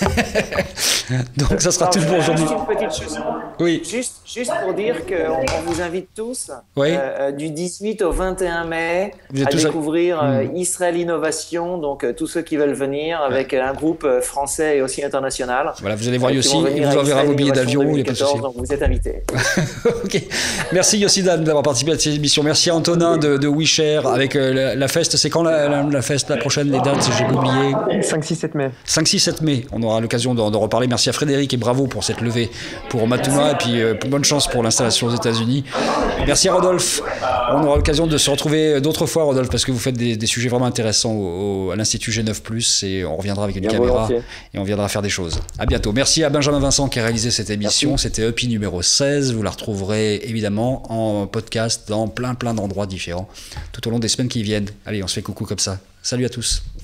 Donc ça sera non, tout pour aujourd'hui. Juste une petite chose. Oui. Juste juste pour dire qu'on on vous invite tous oui. euh, du dix-huit au vingt et un mai à découvrir à... euh, mmh. Israël Innovation. Donc euh, tous ceux qui veulent venir avec ouais. un groupe français et aussi international. Voilà, vous allez voir Yossi, il vous enverra vos billets d'avion. Il y a pas de souci. Donc vous êtes invités. Ok. Merci Yossi Dan d'avoir participé à cette émission. Merci à Antonin de, de WeShare avec euh, la, la feste. C'est quand la, la, la feste, la prochaine, les dates, j'ai oublié. cinq six sept mai. cinq six sept mai. On aura l'occasion d'en, d'en reparler. Merci à Frédéric et bravo pour cette levée pour Matouma et puis euh, bonne chance pour l'installation aux États-Unis. Merci à Rodolphe. On aura l'occasion de se retrouver d'autres fois, Rodolphe, parce que vous faites des, des sujets vraiment intéressants au, au, à l'Institut G neuf plus et on reviendra avec une Bien caméra volontiers. Et on viendra faire des choses. À bientôt. Merci à Benjamin Vincent qui a réalisé cette émission. Merci. C'était E P I numéro seize. Vous la retrouverez évidemment en podcast dans plein plein d'endroits différents tout au long des semaines qui viennent. Allez, on se fait coucou comme ça. Salut à tous.